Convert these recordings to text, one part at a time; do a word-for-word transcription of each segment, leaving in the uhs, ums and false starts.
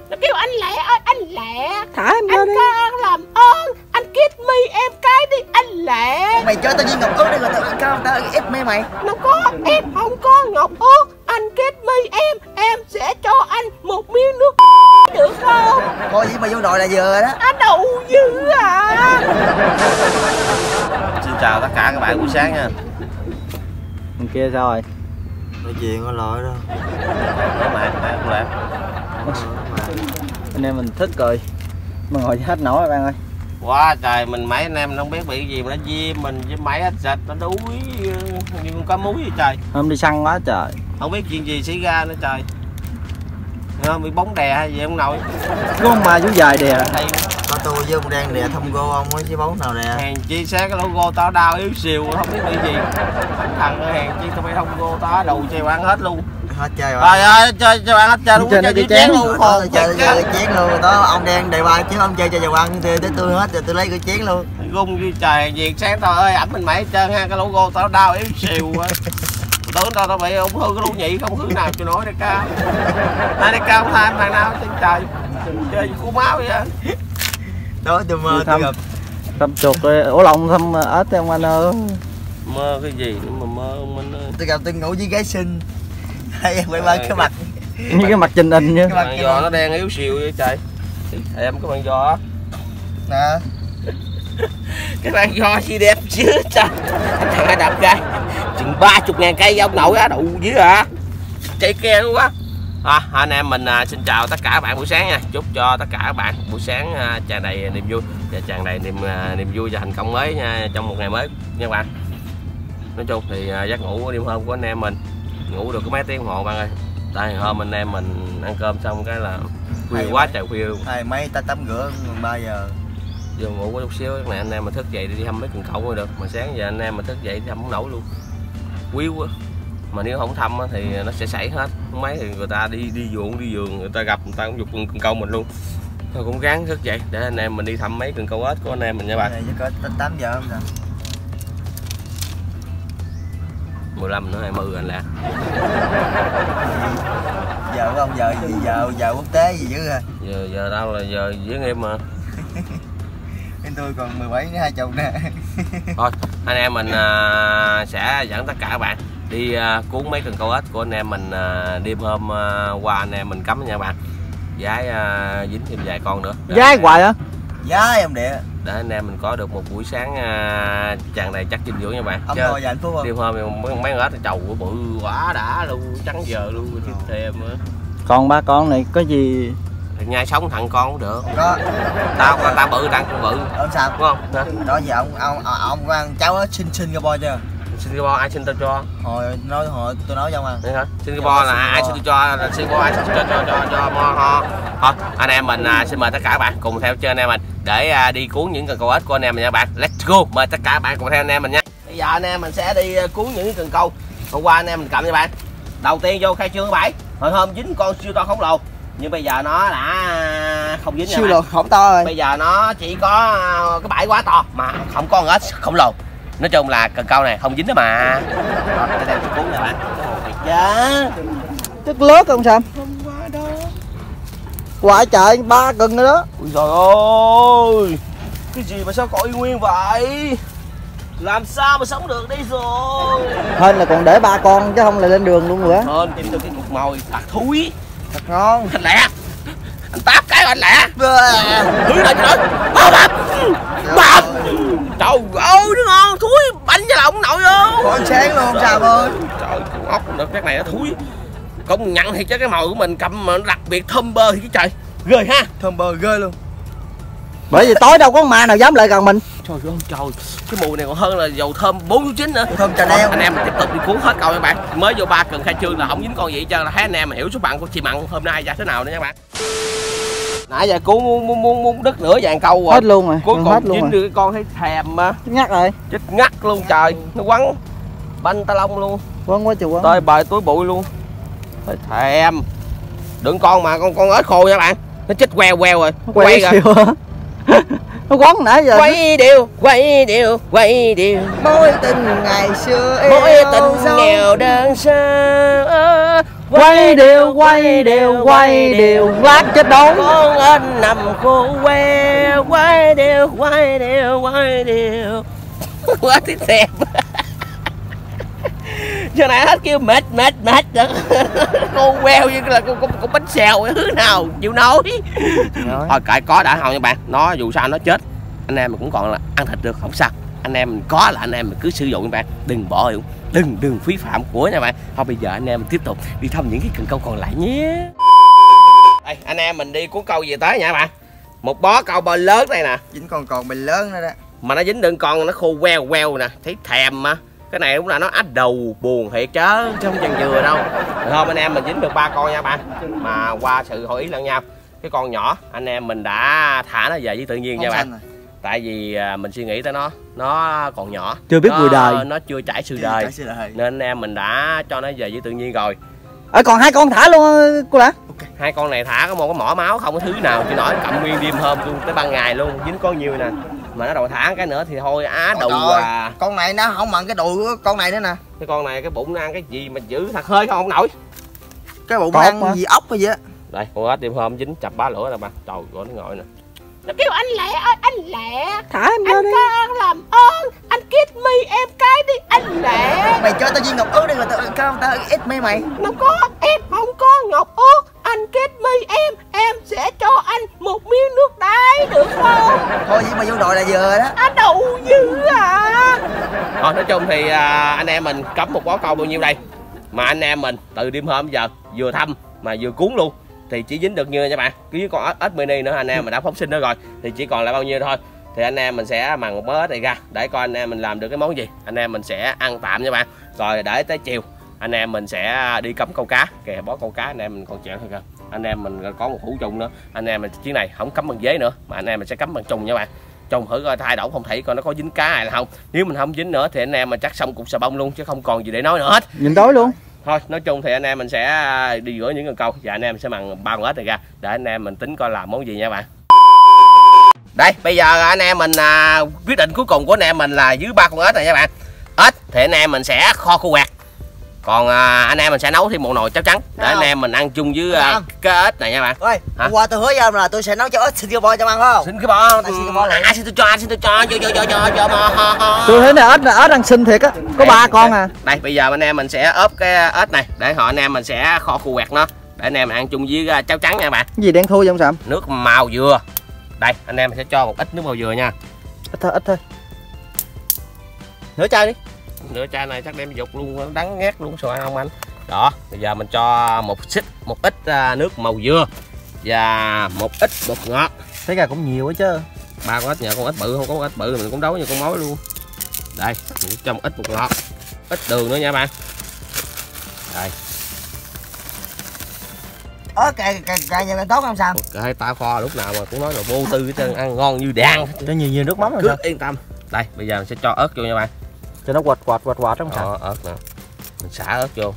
Nó kêu anh Lẹ ơi, anh Lẹ. Thả em ra anh đi. Ca làm ơn, anh kiss me em cái đi anh Lẹ. Mày cho tao viên ngọc ước đi rồi tao tao tao ép mê mày. Đâu có, em không có ngọc ước. Anh kiss me em, em sẽ cho anh một miếng nước được không? Thôi gì mà vô nồi là vừa đó. Anh đậu dữ à. Xin chào tất cả các bạn buổi sáng nha. Thằng kia sao rồi? Nói chuyện có lỗi đâu. Các bạn, các bạn không làm. Anh em mình thức rồi. Mà ngồi hết nổi rồi bạn ơi. Quá trời, mình mấy anh em không biết bị gì mà nó viêm mình với máy hết sạch, nó đuối như con cá muối vậy trời. Hôm đi săn quá trời. Không biết chuyện gì xảy ra nữa trời. Không, bị bóng đè hay gì không nội. Có con ma chú dài đè. Thầy Có tôi với ông đang đè thông go ông ấy chứ bóng nào đè. hèn chi xét cái logo tao đau yếu xìu không biết bị gì. Thằng ơi hèn chi tao phải thông go tao đầu chơi ăn hết luôn. Hết chơi rồi. Trời ơi, chơi chơi ăn hết chơi luôn, chơi dưới chén luôn. Thôi chơi chơi chén luôn. Đó ông đang đề ba chứ không chơi cho dầu ăn thì tới tôi hết rồi tôi lấy cái chén luôn. Gung như trời việc sáng tao ơi ảnh mình mày hết trơn ha, cái logo tao đau yếu xìu quá. Tưởng tao tao bị ung thư cái lỗ nhị không thứ nào cho nói đây cao. Hai đây cao tham thằng nào trên trời chơi cú máu vậy. Đó tôi mơ tôi gặp Thăm chuột rồi, ổ lông thăm ếch em anh ơi. Mơ cái gì nữa mà mơ ông anh ơi. tôi gặp tôi ngủ với gái xinh. Hay em quay qua cái mặt Như cái mặt trình hình nha. Cái bàn giò nó đen yếu xìu vậy trời. Em cái bàn giò á. nè. Cái bàn giò gì đẹp chứ trời. Anh thằng ai đập cây chừng ba chục ngàn cây ông nội á, đủ dữ hả? Chạy ke luôn quá. À, anh em mình à, xin chào tất cả các bạn buổi sáng nha. Chúc cho tất cả các bạn buổi sáng à, tràn đầy niềm vui và tràn đầy niềm à, niềm vui và thành công mới nha, trong một ngày mới nha các bạn. Nói chung thì à, giấc ngủ đêm hôm của anh em mình ngủ được có mấy tiếng đồng hồ bạn ơi. Tại hôm anh em mình ăn cơm xong cái là khuya quá trời khuya luôn. Hai mấy ta tắm rửa gần ba giờ. Giờ ngủ có chút xíu cái này anh em mình thức dậy đi thăm mấy cần cậu mới được, mà sáng giờ anh em mình thức dậy đi thăm không nổi luôn. Quý quá. Mà nếu không thăm thì nó sẽ xảy hết. Không mấy thì người ta đi đi ruộng đi vườn người ta gặp người ta cũng giục cần câu mình luôn. Thôi cũng gắng thức dậy để anh em mình đi thăm mấy cần câu ếch của anh em mình nha bạn. Chắc có tám giờ không nè. mười lăm nữa hai mươi anh Lạ. Giờ không giờ gì giờ giờ quốc tế gì dữ à. Giờ giờ đâu là giờ với em mà. Bên tôi còn mười bảy đến hai chục nè. Thôi anh em mình à, sẽ dẫn tất cả các bạn đi à, cuốn mấy cần câu ếch của anh em mình à, đêm hôm à, qua anh em mình cắm nha bạn. Giá à, dính thêm vài con nữa. Gái hoài hả? Giá em địa. Để anh em mình có được một buổi sáng à, tràn đầy chất dinh dưỡng nha bạn. Ông ngồi hạnh phúc không? Đêm hôm mấy mấy con ếch trầu bự quá đã luôn, trắng giờ luôn tiếp thêm nữa. Còn ba con này có gì Nhai sống thằng con cũng được. Có. Tao con tao bự thằng con bự. Ông sao? Đúng không? Hả? Đó giờ ông ông ông có ăn cháu ở Sing Singapore chưa? Singapore ai xin tao cho? Hồi nói hồi tôi nói cho ông ăn. Đấy hả? Singapore là ai xin cho? Là Singapore ai xin cho cho cho cho mo ho. Thôi anh em mình à, xin mời tất cả các bạn cùng theo chân anh em mình để à, đi cuốn những cần câu ếch của anh em mình nha bạn. Let's go. Mời tất cả các bạn cùng theo anh em mình nha. Bây giờ anh em mình sẽ đi cuốn những cần câu. Hôm qua anh em mình cầm nha bạn. Đầu tiên vô khai trương bảy. Hồi hôm dính con siêu to khổng lồ. Nhưng bây giờ nó đã không dính Siêu lồ khổng to rồi. Bây giờ nó chỉ có cái bãi quá to mà không có con ếch khổng lồ. Nói chung là cần câu này không dính đó mà. Rồi để đem cuốn nè bạn. Chứ chất lướt không Sam? không qua đó. Quả trời ba cần rồi đó. Ui trời ơi. Cái gì mà sao coi nguyên vậy? Làm sao mà sống được đây rồi? Hên là còn để ba con chứ không là lên đường luôn rồi á. Hên tìm được cái cục mồi thật thúi. Thật ngon. Anh Lẹ. Anh táp cái anh Lẹ. Thứ này trời ơi. Bập. Bập. Trời ơi nó ngon thúi bánh với lòng nội vô. Con sáng luôn sao ơi. Trời con ốc được cái này nó thúi. Công nhận thì chứ cái mồi của mình cầm mà nó đặc biệt thơm bơ thì cái trời. Ghê ha. Thơm bơ ghê luôn. Bởi vì tối đâu có con ma nào dám lại gần mình. Trời ơi trời. Cái mùi này còn hơn là dầu thơm bốn số chín nữa. Thơm trà đeo. Anh em mình tiếp tục đi cuốn hết câu nha bạn. Mới vô ba cần khai trương là không dính con gì hết trơn, là thấy anh em mà hiểu số phận của chị Mặn hôm nay ra thế nào nữa nha bạn. Nãy giờ cuốn muốn muốn muốn, muốn đứt nửa vàng câu rồi. Hết luôn rồi. Cuối hết cùng luôn dính rồi. được cái con thấy thèm mà. Chết ngắt rồi. Chết ngắt luôn trời. Nó quắn banh ta lông luôn. Quấn quá trời quấn. Tơi bời túi bụi luôn. Thấy thèm. Đừng con mà con con ếch khô nha bạn. Nó chết queo queo rồi. Quay rồi. Nó quấn nãy giờ. Quay đều, quay đều, quay đều. Mối tình ngày xưa Mối tình nghèo đơn sơ. Quay đều quay đều quay đều lát chết đói. Con anh nằm khô que, quay đều quay đều quay đều. Quá tiếp theo. Giờ này hết kêu mệt mệt mệt nữa. Con queo như là con, con, con bánh xèo thứ nào chịu nói. Thôi kệ có đã không nha bạn. Nó dù sao nó chết, anh em mình cũng còn là ăn thịt được, không sao. Anh em mình có là anh em mình cứ sử dụng các bạn, đừng bỏ dụng, đừng đừng phí phạm của nha bạn. Thôi bây giờ anh em mình tiếp tục đi thăm những cái cần câu còn lại nhé. Đây anh em mình đi cuốn câu về tới nha bạn. Một bó câu bơ lớn đây nè, Dính con còn bình lớn nữa đó. mà nó dính đựng con nó khô queo queo nè, thấy thèm mà. Cái này cũng là nó ách đầu buồn thiệt chứ chứ không chần chừa đâu. Được không anh em mình dính được ba con nha bạn, mà qua sự hội ý lẫn nhau. Cái con nhỏ anh em mình đã thả nó về với tự nhiên nha bạn. Tại vì mình suy nghĩ tới nó, nó còn nhỏ, chưa biết nó, người đời, nó chưa trải sự đời, đời nên anh em mình đã cho nó về với tự nhiên rồi. Ở còn hai con thả luôn cô đã. Okay. Hai con này thả có một cái mỏ máu không có thứ nào chỉ nói cầm nguyên đêm hôm luôn tới ban ngày luôn, dính con nhiều nè. Mà nó đầu thả cái nữa thì thôi á đù à. Con này nó không mặn cái đùi của con này nữa nè. Cái con này cái bụng nó ăn cái gì mà dữ thật hơi không, không nổi. Cái bụng ăn mà. Gì ốc hay gì á. Đây con ếch đêm hôm dính chập bá lửa nè ba. Trời ơi nó ngồi nè. Nó kêu anh Lẹ ơi anh Lẹ, thả em anh đi. có làm ơn anh kiss me em cái đi anh Lẹ. Mày cho tao viên ngọc ước đi rồi tao tao tao ít me mày. Nó có em không có ngọc ước, anh kiss me em em sẽ cho anh một miếng nước đáy được không? Thôi vậy mà vô đội là vừa đó. Anh đầu dữ à. Thôi nói chung thì à, anh em mình cắm một bó câu bao nhiêu đây. Mà anh em mình từ đêm hôm giờ vừa thăm mà vừa cuốn luôn thì chỉ dính được như nha bạn. Với con ếch ếch mini nữa anh em mình đã phóng sinh nữa rồi thì chỉ còn lại bao nhiêu thôi. Thì anh em mình sẽ mần một bó ếch này ra để coi anh em mình làm được cái món gì. Anh em mình sẽ ăn tạm nha bạn. Rồi để tới chiều anh em mình sẽ đi cắm câu cá. Kìa bó câu cá anh em mình còn chẹn thôi kìa. Anh em mình có một hũ trùng nữa. Anh em mình chuyến này không cắm bằng giấy nữa mà anh em mình sẽ cắm bằng trùng nha bạn. Trùng thử coi thay đổi phong thủy coi nó có dính cá hay là không. Nếu mình không dính nữa thì anh em mình chắc xong cục xà bông luôn chứ không còn gì để nói nữa hết. Nhìn tối luôn. Thôi nói chung thì anh em mình sẽ đi rửa những cần câu và anh em sẽ mần ba con ếch này ra để anh em mình tính coi làm món gì nha bạn. Đây bây giờ anh em mình à, quyết định cuối cùng của anh em mình là dưới ba con ếch này nha bạn. Ếch thì anh em mình sẽ kho khô quẹt, còn à, anh em mình sẽ nấu thêm một nồi cháo trắng để anh em mình ăn chung với à, cái ếch này nha bạn. Ôi hôm qua tôi hứa với ông là tôi sẽ nấu cho ếch Singapore cho ăn phải không? Singapore, Singapore à, xin tôi cho anh, xin tôi cho cho cho cho cho cho mà. Tôi thấy là ếch ếch ăn xinh thiệt á, có ba con à. Đây bây giờ anh em mình sẽ ốp cái ếch này để họ anh em mình sẽ kho khô quẹt nó để anh em mình ăn chung với cháo trắng nha bạn. Cái gì đen thui vậy ông Sạm? Nước màu dừa. Đây anh em mình sẽ cho một ít nước màu dừa nha. Ít thôi ít thôi. Nửa chai đi. Nửa chai này chắc đem dục luôn, đắng ngát luôn sao ăn không anh. Đó bây giờ mình cho một xích một ít uh, nước màu dừa và một ít bột ngọt. Thấy ra cũng nhiều quá chứ. Ba con ếch, nhờ con ếch bự không có con ếch bự mình cũng đấu như con mối luôn. Đây mình cho một ít bột ngọt, ít đường nữa nha bạn. Đây Ơ cài cài cài nhà tốt không sao? Kệ tao kho lúc nào mà cũng nói là vô tư hết trơn, ăn ngon như đàn. Cho nhiều nhiều nước mắm rồi cứ sao? yên tâm. Đây bây giờ mình sẽ cho ớt vô nha bạn. Cho nó quạt quạt quạt quạt trong Sạm. Đó, ớt nè. Mình xả ớt vô.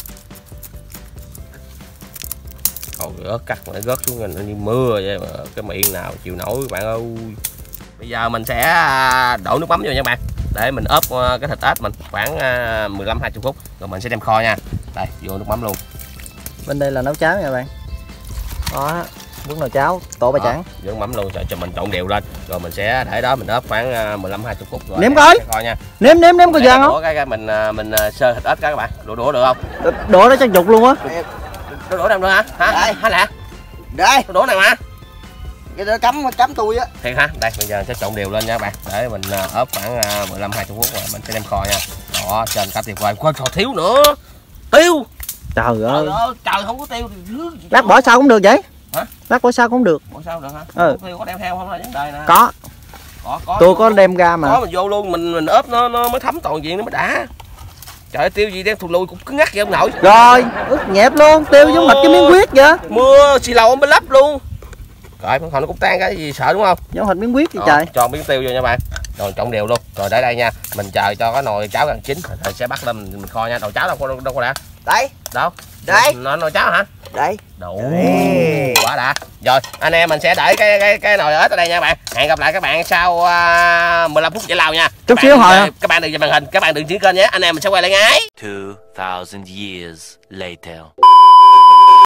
Ôi ớt cắt mà rớt xuống rồi nó như mưa vậy mà cái miệng nào chịu nổi các bạn ơi. Bây giờ mình sẽ đổ nước mắm vô nha bạn để mình ốp cái thịt ếch mình khoảng mười lăm hai mươi phút rồi mình sẽ đem kho nha. Đây vô nước mắm luôn. Bên đây là nấu cháo nha bạn. Đó, muốn nồi cháo, tổ ba chẵn. Vô nước mắm luôn rồi cho mình trộn đều lên rồi mình sẽ để đó mình ốp khoảng mười lăm hai mươi phút rồi. Nếm coi. Kho nha. Nếm nếm nếm coi giòn không? Cái, cái mình mình sơ thịt ếch các bạn. Đổ đũa được không? Đổ đó chắc dục luôn á. Đổ đũa đâu nữa hả? Hả? Đây. Hả lạ? Đây, Đũa này mà. cái đó cắm cắm tôi á. Thiệt hả? Đây bây giờ sẽ trộn đều lên nha các bạn để mình ốp khoảng mười lăm hai mươi phút rồi mình sẽ đem kho nha. Đó trên cả tuyệt vời. Quên, thiếu nữa. Tiêu. Trời ơi. Trời ơi, trời không có tiêu thì Lát bỏ sao cũng được vậy? Hả? Lát bỏ sao cũng được. Bỏ sao được hả? Ừ. Tiêu có đem theo không là vấn đề nè. Có. Có, có Tôi có đem ra mà. Có mình vô luôn, mình mình ốp nó nó mới thấm toàn diện nó mới đã. Trời ơi, tiêu gì đem thụt lùi cũng cứng ngắc vậy ông nội. Rồi, ướt nhẹp luôn, tiêu giống hệt cái miếng huyết vậy. Mưa xì lầu mới lắp luôn. Rồi con nó cũng tan cái gì sợ đúng không? Giống hệt miếng huyết vậy Đó, trời. cho miếng tiêu vô nha bạn. Rồi trộn đều luôn. Rồi để đây nha. Mình chờ cho cái nồi cháo gần chín rồi sẽ bắt lên mình, mình kho nha. Nồi cháo đâu có đâu có đã. Đây. Đâu? Đây. Nó nồi cháo hả? Đây. Đủ. Quá đã. Rồi, anh em mình sẽ để cái cái cái nồi ếch ở đây nha bạn. Hẹn gặp lại các bạn sau uh, mười lăm phút giải lao nha. Chút xíu hồi. Các bạn đừng dừng màn hình, các bạn đừng chuyển kênh nhé. Anh em mình sẽ quay lại ngay. two thousand years later.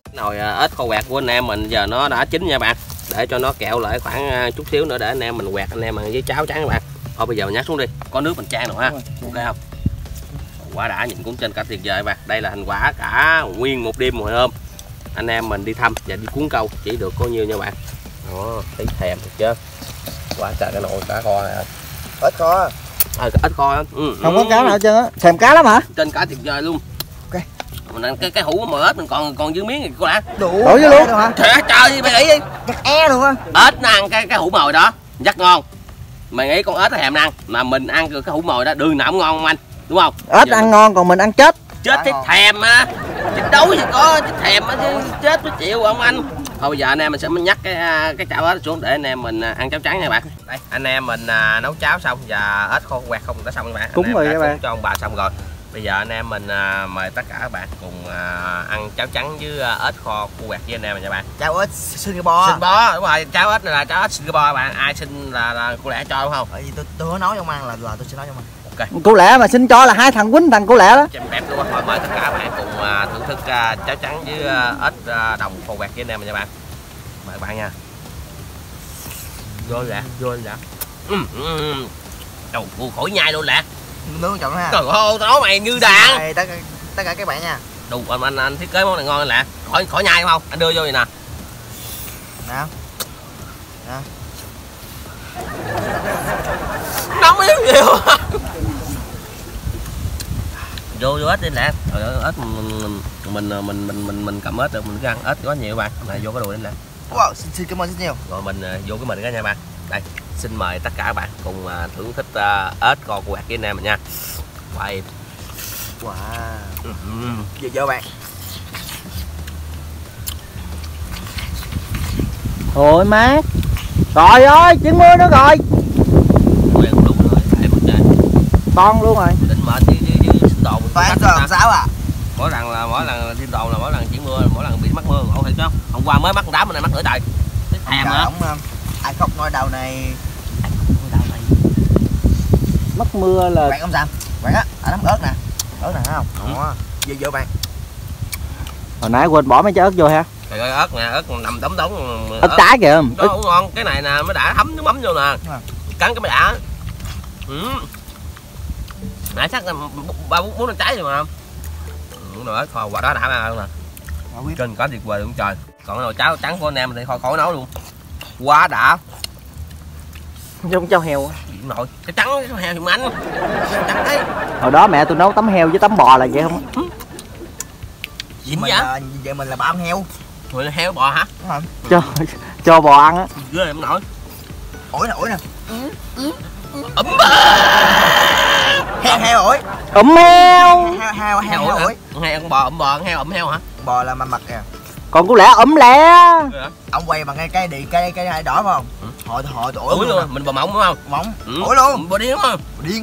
Nồi ếch kho quẹt của anh em mình giờ nó đã chín nha bạn, để cho nó kẹo lại khoảng chút xíu nữa để anh em mình quẹt anh em mình với cháo trắng các bạn. Thôi bây giờ nhắc xuống đi, có nước mình chan rồi ha, ok không? Quả đã, nhìn cũng trên cả tuyệt vời bạn. Đây là thành quả cả nguyên một đêm một hôm anh em mình đi thăm và đi cuốn câu chỉ được có nhiêu nha bạn. Đó, thấy thèm được chưa? Quá trời cái nồi cá kho này. Ếch kho. À, ếch kho á. Ừ, Không ừ. có cá nào hết trơn á, thèm cá lắm hả? Trên cả tuyệt vời luôn. Ok. Mình cái cái hũ mồi ếch mình còn còn dư miếng gì cô đã. Đủ. Đủ chứ luôn. Hả? Trời trời mày nghĩ đi. Chắc e luôn á. Ếch nó ăn cái cái hũ mồi đó rất ngon. Mày nghĩ con ếch nó thèm ăn mà mình ăn cái hũ mồi đó đường nào cũng ngon không anh, đúng không? Ếch ăn ngon còn mình ăn chết. Chết chết thèm á, chết đấu thì có chết thèm á chứ chết mới chịu không anh. Thôi bây giờ anh em mình sẽ nhắc cái cái chảo ếch xuống để anh em mình ăn cháo trắng nha bạn. Đây anh em mình à, nấu cháo xong và ếch kho quẹt không đã xong các bạn. Cúng rồi các bạn. Cho ông bà xong rồi. Bây giờ anh em mình à, mời tất cả các bạn cùng à, ăn cháo trắng với à, ếch kho quẹt với anh em mình nha bạn. Cháo ếch Singapore. Singapore đúng rồi, cháo ếch này là cháo ếch Singapore bạn. Ai xin là, là cô lẽ cho đúng không? Bởi vì tôi tôi có nấu trong ăn là là tôi sẽ nấu trong ăn. Ok. Cô lẽ mà xin cho là hai thằng quýnh thằng cô lẽ đó. Chèm bẹp luôn. Thôi mời tất cả các bạn cùng à, thưởng thức à, cháo trắng với à, ếch à, đồng kho quẹt với anh em mình nha bạn. Mời các bạn nha. Vô lẹ, vô lẹ. Ừ, ừ. Trời ơi, khỏi nhai luôn lẹ. Nướng chọn ha. Trời ơi, tao nói mày như đàn. Đây, tất cả tất cả các bạn nha. Đủ anh, anh anh thiết kế món này ngon lẹ. Khỏi khỏi nhai không? Anh đưa vô vậy nè. Nào. Nè. Nóng yếu nhiều. Vô vô ếch đi lẹ. Trời ơi, ếch mình mình mình mình mình mình cầm ếch được mình cứ ăn ếch quá nhiều bạn. Này vô cái đùi đi lẹ. Wow, xin, xin cảm ơn rất nhiều. Rồi mình vô cái mình cái nha bạn. Đây, xin mời tất cả các bạn cùng uh, thưởng thức uh, ếch kho quẹt với anh em mình nha. Quay. Wow. Ừ. Giờ vô bạn. Thôi mát. Trời ơi, chuyển mưa nữa rồi. Quen luôn rồi, tại mình chơi. Con luôn rồi. Định mệt chứ chứ chứ sinh tồn. Toán giờ làm sao à? Mỗi lần là mỗi lần thiên tồn là mỗi lần chuyển mưa, mỗi lần bị mắc mưa, ngộ thiệt chứ. Hôm qua mới mắc con đám, mình này mắc nửa trời. Thèm hả? Ông ai khóc nói đầu này. Mắc mưa là Bạn ông Sam, bạn á, ở đám ớt nè. Ớt nè thấy không? Đó. Vô vô bạn. hồi nãy quên bỏ mấy trái ớt vô ha. Trời ơi, ớt nè, ớt nằm đống đống. Ớt trái kìa. Đó cũng ngon, cái này nè mới đã thấm nước mắm vô nè. Cắn cái mới đã. Ừ. Nãy chắc là ba bốn bốn trái rồi mà. Đúng rồi, kho quả đó đã ra luôn nè. Trên có tuyệt vời luôn trời. Còn cái nồi cháo trắng của anh em thì khỏi khỏi nấu luôn. Quá đã. Giống cháo heo. Nội, cái trắng cái heo thì anh. Trắng đấy. Hồi đó mẹ tôi nấu tấm heo với tấm bò là vậy không? Dính Mình vậy? là, vậy mình là ba con heo. Rồi là heo bò hả? Đúng không? Cho cho bò ăn á. Ghê em nổi. Ổi nè, ổi nè. Ấm Heo heo ổi. Ấm heo. Heo heo heo heo ổi. Heo con bò, ấm bò, con heo ấm heo hả? Bò là mà mặt kìa. Còn cô lẽ ấm lẹ. Ông quay bằng cái cây đi cây cây hai đỏ phải không? Ừ. Hồi hồi ổi Ủi luôn, mình bò mỏng đúng không? Mỏng. Ừ. Ổi luôn. Bò điên đúng không? Điên.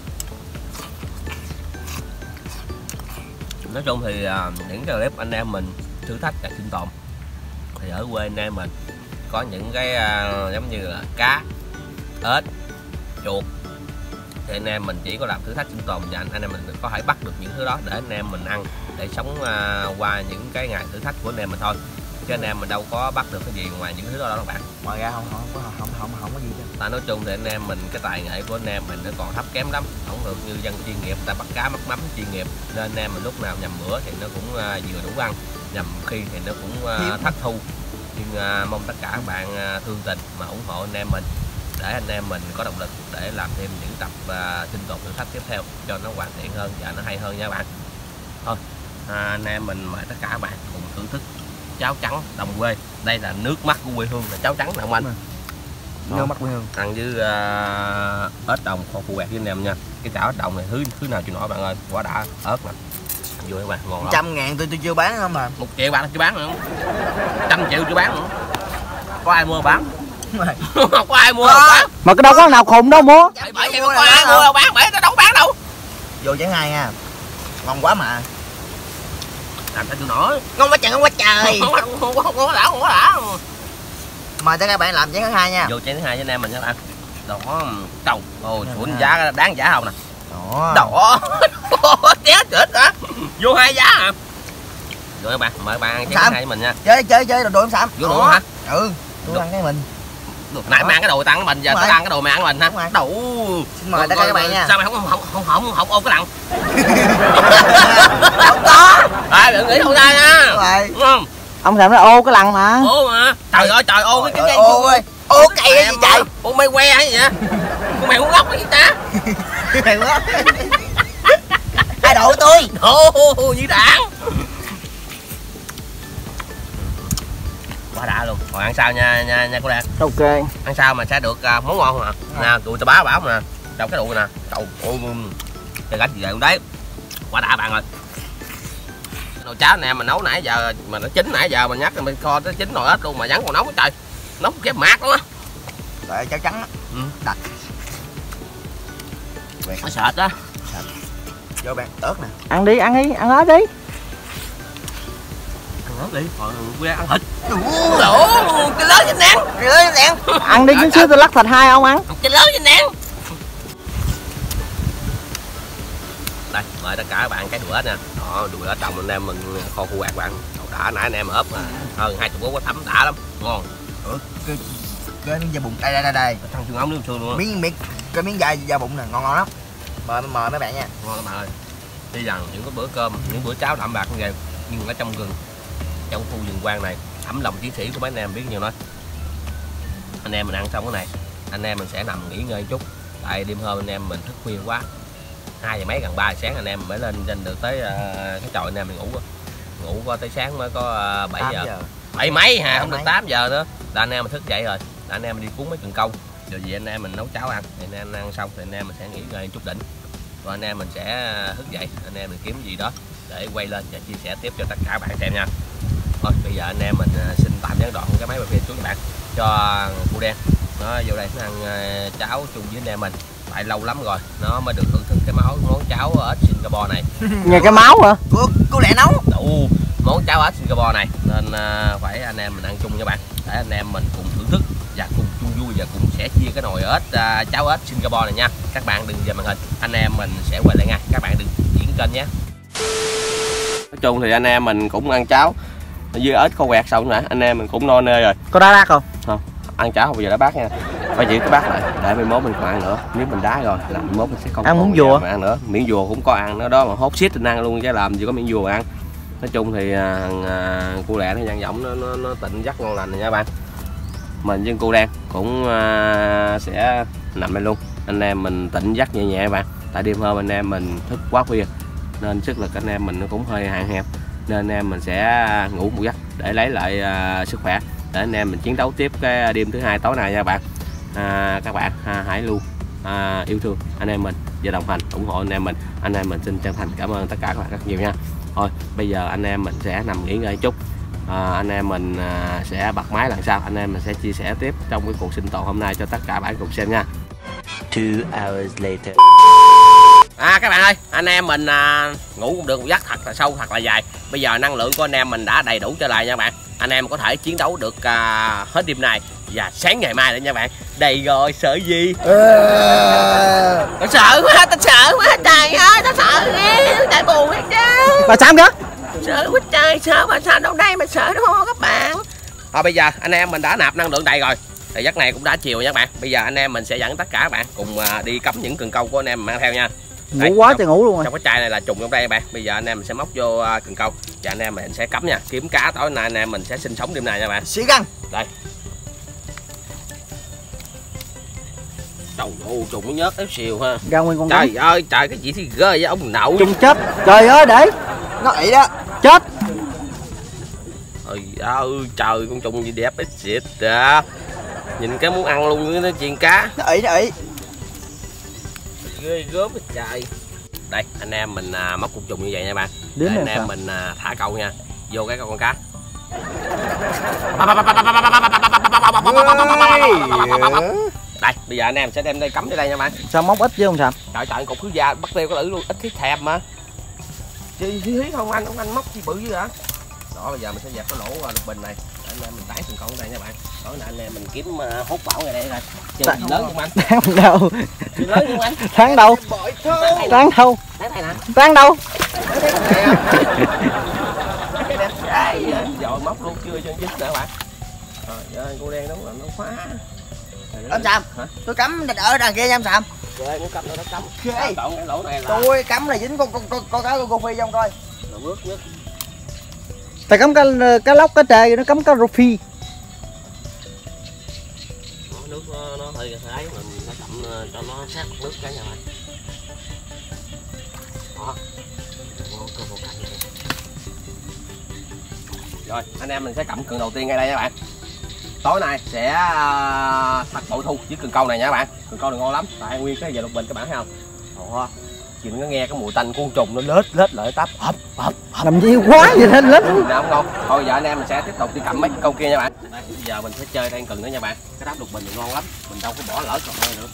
Nói chung thì uh, những cái clip anh em mình thử thách và sinh tồn thì ở quê anh em mình có những cái uh, giống như là cá, ếch, chuột thì anh em mình chỉ có làm thử thách sinh tồn và anh, anh em mình có thể bắt được những thứ đó để anh em mình ăn để sống uh, qua những cái ngày thử thách của anh em mình thôi, chứ anh em mình đâu có bắt được cái gì ngoài những thứ đó đâu các bạn. Ngoài ra không không không không không không có gì chứ. Ta nói chung thì anh em mình cái tài nghệ của anh em mình nó còn thấp kém lắm, không được như dân chuyên nghiệp ta bắt cá bắt mắm chuyên nghiệp, nên anh em mình lúc nào nhầm bữa thì nó cũng uh, vừa đủ ăn, nhầm khi thì nó cũng uh, thất thu, nhưng uh, mong tất cả các bạn uh, thương tình mà ủng hộ anh em mình để anh em mình có động lực để làm thêm những tập uh, sinh tồn thử thách tiếp theo cho nó hoàn thiện hơn và nó hay hơn nha bạn. Thôi à, anh em mình mời tất cả các bạn cùng thưởng thức cháo trắng đồng quê. Đây là nước mắt của quê hương, là cháo trắng nè ông anh. Nước mắt quê hương. Ăn với uh, ớt đồng kho phụ quẹt với anh em nha. Cái chảo ớt đồng này thứ thứ nào chịu nổi bạn ơi, quá đã ớt nè. Ăn vui các bạn, ngon lắm. Trăm ngàn tôi tôi chưa bán không mà. Một triệu bạn chưa bán nữa. Trăm triệu chưa bán nữa. Có ai mua bán? Không có ai mua đâu bán. Mà cái đâu có nào khùng đâu mua. Bởi vậy mà có ai mua đâu bán, bởi tao đâu bán đâu. Vô chén hai nha. Ngon quá mà. Làm sao chịu nổi. Ngon quá trời, ngon quá trời. Không có không có đã, không có đã. Mời tất cả các bạn làm chén thứ hai nha. Vô chén thứ hai với anh em mình nha bạn. Đó, trầu, ôi chuẩn giá đáng giá không nè. Đó. Đỏ. Té chết hả? Vô hai giá hả? Rồi các bạn, mời các bạn ăn chén Sạm. hai với mình nha. Chơi chơi chơi đồ đồ em Sạm. Vô đồ hả? Ừ, tôi ăn cái mình. Nãy mày ăn cái đồ tao ăn mình, giờ tao ăn cái đồ mày ăn mình hả? Đủ. Xin mời tất cả các bạn nha. Sao mày không không không không không ôm cái đằng? Không có. À, đừng nghĩ không ra nha. Đúng rồi. Đúng không? Ông Sạm nó ô cái lằn mà. Ô mà. Trời ơi trời ô cái cái ô ơi. Ô cây cái gì trời? Ô mày que hay gì vậy? Mày muốn ngốc cái gì ta? Mày quá. Ai đổ tôi? Ồ, như đạn. Quá đã luôn. Rồi ăn sao nha nha nha cô Đạt. Ok. Ăn sao mà sẽ được uh, món ngon mà. Nè, tụi tao báo bảo nè. Trong cái đùi nè. Trời ơi. Cái gánh gì vậy đấy. Quá đã bạn ơi. Nồi cháo nè mình nấu nãy giờ mà nó chín nãy giờ mình nhắc mình kho tới chín nồi ếch luôn mà vẫn còn nóng trời. Nóng cái mát luôn á. Rồi cháo trắng á. Ừ. Đặt. Nó sệt á. Vô bạn ớt nè. Ăn đi, ăn đi, ăn ớt đi. Ăn ớt đi. Rồi quê ăn thịt. Ủa, cái lớn trên nén. Cái lớn trên nén. Ăn đi chút xíu tôi lắc thịt hai ông ăn. Cái lớn trên nén. Đây, mời tất cả các bạn cái đùi ếch nè. Đó, đùi ếch đồng anh em mình kho khu quạt bạn. Đã nãy anh em ốp mà hơn hai chục có thấm đã lắm, ngon. Ủa, cái cái miếng da bụng đây đây đây đây. Thằng xương ống nước xương luôn. Miếng miếng cái miếng da da bụng nè, ngon ngon lắm. Mời mời mấy bạn nha. Ngon các bạn ơi. Tuy rằng những cái bữa cơm, những bữa cháo đạm bạc như vậy nhưng ở trong rừng, trong khu vườn quang này, ấm lòng chiến sĩ của mấy anh em biết nhiều nói. Anh em mình ăn xong cái này, anh em mình sẽ nằm nghỉ ngơi chút. Tại đêm hôm anh em mình thức khuya quá. Hai giờ mấy gần ba giờ sáng anh em mới lên trên được tới uh, cái chòi anh em mình ngủ ngủ có tới sáng mới có uh, bảy giờ. Bảy mấy hả, không được tám giờ nữa. Là anh em mình thức dậy rồi. Là anh em mình đi cuốn mấy cần câu. Rồi về anh em mình nấu cháo ăn. Thì anh em ăn xong thì anh em mình sẽ nghỉ ngơi chút đỉnh. Rồi anh em mình sẽ thức dậy, anh em mình kiếm gì đó để quay lên và chia sẻ tiếp cho tất cả các bạn xem nha. Thôi bây giờ anh em mình xin tạm gián đoạn cái máy quay phim xuống các bạn cho cô đen nó vô đây nó ăn cháo chung với anh em mình. Tại lâu lắm rồi nó mới được thưởng thức cái máu món cháo ở Singapore này. Nghe cái máu hả? Cô, cô lẹ nấu. Đủ món cháo ở Singapore này nên uh, phải anh em mình ăn chung nha bạn, để anh em mình cùng thưởng thức và cùng chung vui và cùng sẽ chia cái nồi ếch uh, cháo ếch Singapore này nha. Các bạn đừng về màn hình, anh em mình sẽ quay lại ngay, các bạn đừng chuyển kênh nhé. Nói chung thì anh em mình cũng ăn cháo với ếch kho quẹt xong nè, anh em mình cũng no nê rồi. Có đá đá không? Không, ăn cháo không bao giờ đã bát nha, phải giữ cái bát lại để mai mốt mình còn ăn nữa. Nếu mình đá rồi là mai mốt mình sẽ không ăn miếng dùa mà ăn nữa. Miếng dùa cũng có ăn nữa đó, mà hốt xít mình ăn luôn chứ làm gì có miếng dùa ăn. Nói chung thì à, à, cô lẹ nó dang giọng nó, nó nó tịnh giấc ngon lành này nha bạn. Mình với cô đen cũng à, sẽ nằm đây luôn, anh em mình tịnh giấc nhẹ nhẹ bạn. Tại đêm hôm anh em mình thức quá khuya nên sức lực anh em mình nó cũng hơi hạn hẹp, nên anh em mình sẽ ngủ một giấc để lấy lại à, sức khỏe để anh em mình chiến đấu tiếp cái đêm thứ hai tối nay nha bạn. À, các bạn à, hãy luôn à, yêu thương anh em mình và đồng hành ủng hộ anh em mình. Anh em mình xin chân thành cảm ơn tất cả các bạn rất nhiều nha. Thôi bây giờ anh em mình sẽ nằm nghỉ ngơi chút, à, anh em mình à, sẽ bật máy lần sau, anh em mình sẽ chia sẻ tiếp trong cái cuộc sinh tồn hôm nay cho tất cả bạn cùng xem nha. Two hours later. À các bạn ơi, anh em mình à, ngủ cũng được một giấc thật là sâu, thật là dài. Bây giờ năng lượng của anh em mình đã đầy đủ trở lại nha bạn. Anh em có thể chiến đấu được à, hết đêm nay và sáng ngày mai nữa nha bạn. Đây rồi, sợ gì? Ờ... Tao sợ quá, tao sợ quá trời ơi, tao sợ ghê, tại buồn hết chứ. Bà Sam kìa. Sợ quá trời, sợ mà sao đâu đây mà sợ đâu các bạn. Thôi bây giờ anh em mình đã nạp năng lượng đầy rồi. Thì giấc này cũng đã chiều nha các bạn. Bây giờ anh em mình sẽ dẫn tất cả các bạn cùng à, đi cắm những cần câu của anh em mang theo nha. Ngủ quá trời ngủ luôn rồi. Trong cái chai này là trùng trong đây các bạn. Bây giờ anh em mình sẽ móc vô uh, cần câu và anh em mình sẽ cắm nha, kiếm cá tối nay anh em mình sẽ sinh sống đêm nay nha bạn. Xí găng. Đây. Trời ơi, trùng nó nhớt éo xìu ha. Ra nguyên con trời cắm. Ơi trời, cái gì thì ghê với ông nội. Trùng chết. Trời ơi để. Nó ị đó. Chết. Trời ơi trời, con trùng gì đẹp ấy xịt à. Nhìn cái muốn ăn luôn, nó chiên cá. Nó ị nó ị. Ghê gớm hết trời. Đây anh em mình à, móc cục trùng như vậy nha bạn. Để anh em sao? Mình à, thả câu nha, vô cái con cá. Đây bây giờ anh em sẽ đem đây cắm vô đây nha bạn. Sao móc ít chứ không sao? Trời trời, cục thứ da bắt tiêu có lử luôn, ít thiết thèm mà. Chi hí không anh, không anh móc chi bự dữ hả? Đó bây giờ mình sẽ dẹp cái lỗ lục bình này. Anh em mình tán từng con đây nha bạn. Đó là anh em mình kiếm uh, hốt bảo ngay đây rồi. Chơi gì lớn không anh? Tháng đâu? Gì lớn không anh? Tháng đâu? Tháng đâu? Tháng này nè. Tháng đâu? Tháng này nè. còn móc luôn chưa chân dứt nữa bạn. Trời ơi, cô đen đúng là nó phá. Anh Sam, hả? Tôi cắm ở đằng kia nha anh Sam. Rồi nó cắm nó cắm. Okay. Cái lỗ này là tôi cắm là dính con con con con cá con phi trong coi. Là bước nhất. Ta cắm cá cá lóc cá trê nó cắm cá rô phi. Nước nó, nó hơi ấy mình nó chậm cho nó sát mặt nước cái nha bạn. Đó. Ngon cơ một cạnh này. Rồi anh em mình sẽ cầm cần đầu tiên ngay đây nha bạn. Tối nay sẽ thắt bội thu với cần câu này nha các bạn. Cần câu này ngon lắm, tại nguyên cái giờ lục bình các bạn thấy không? Đó. Chị nó nghe cái mùi tanh côn trùng nó lết lết lại táp hấp hấp làm gì quá vậy hết lết. Nào không ngon. Thôi giờ anh em mình sẽ tiếp tục đi cầm mấy câu kia nha bạn. Đây, bây giờ mình sẽ chơi đang cần nữa nha bạn. Cái đáp lục bình thì ngon lắm, mình đâu có bỏ lỡ còn đây nữa.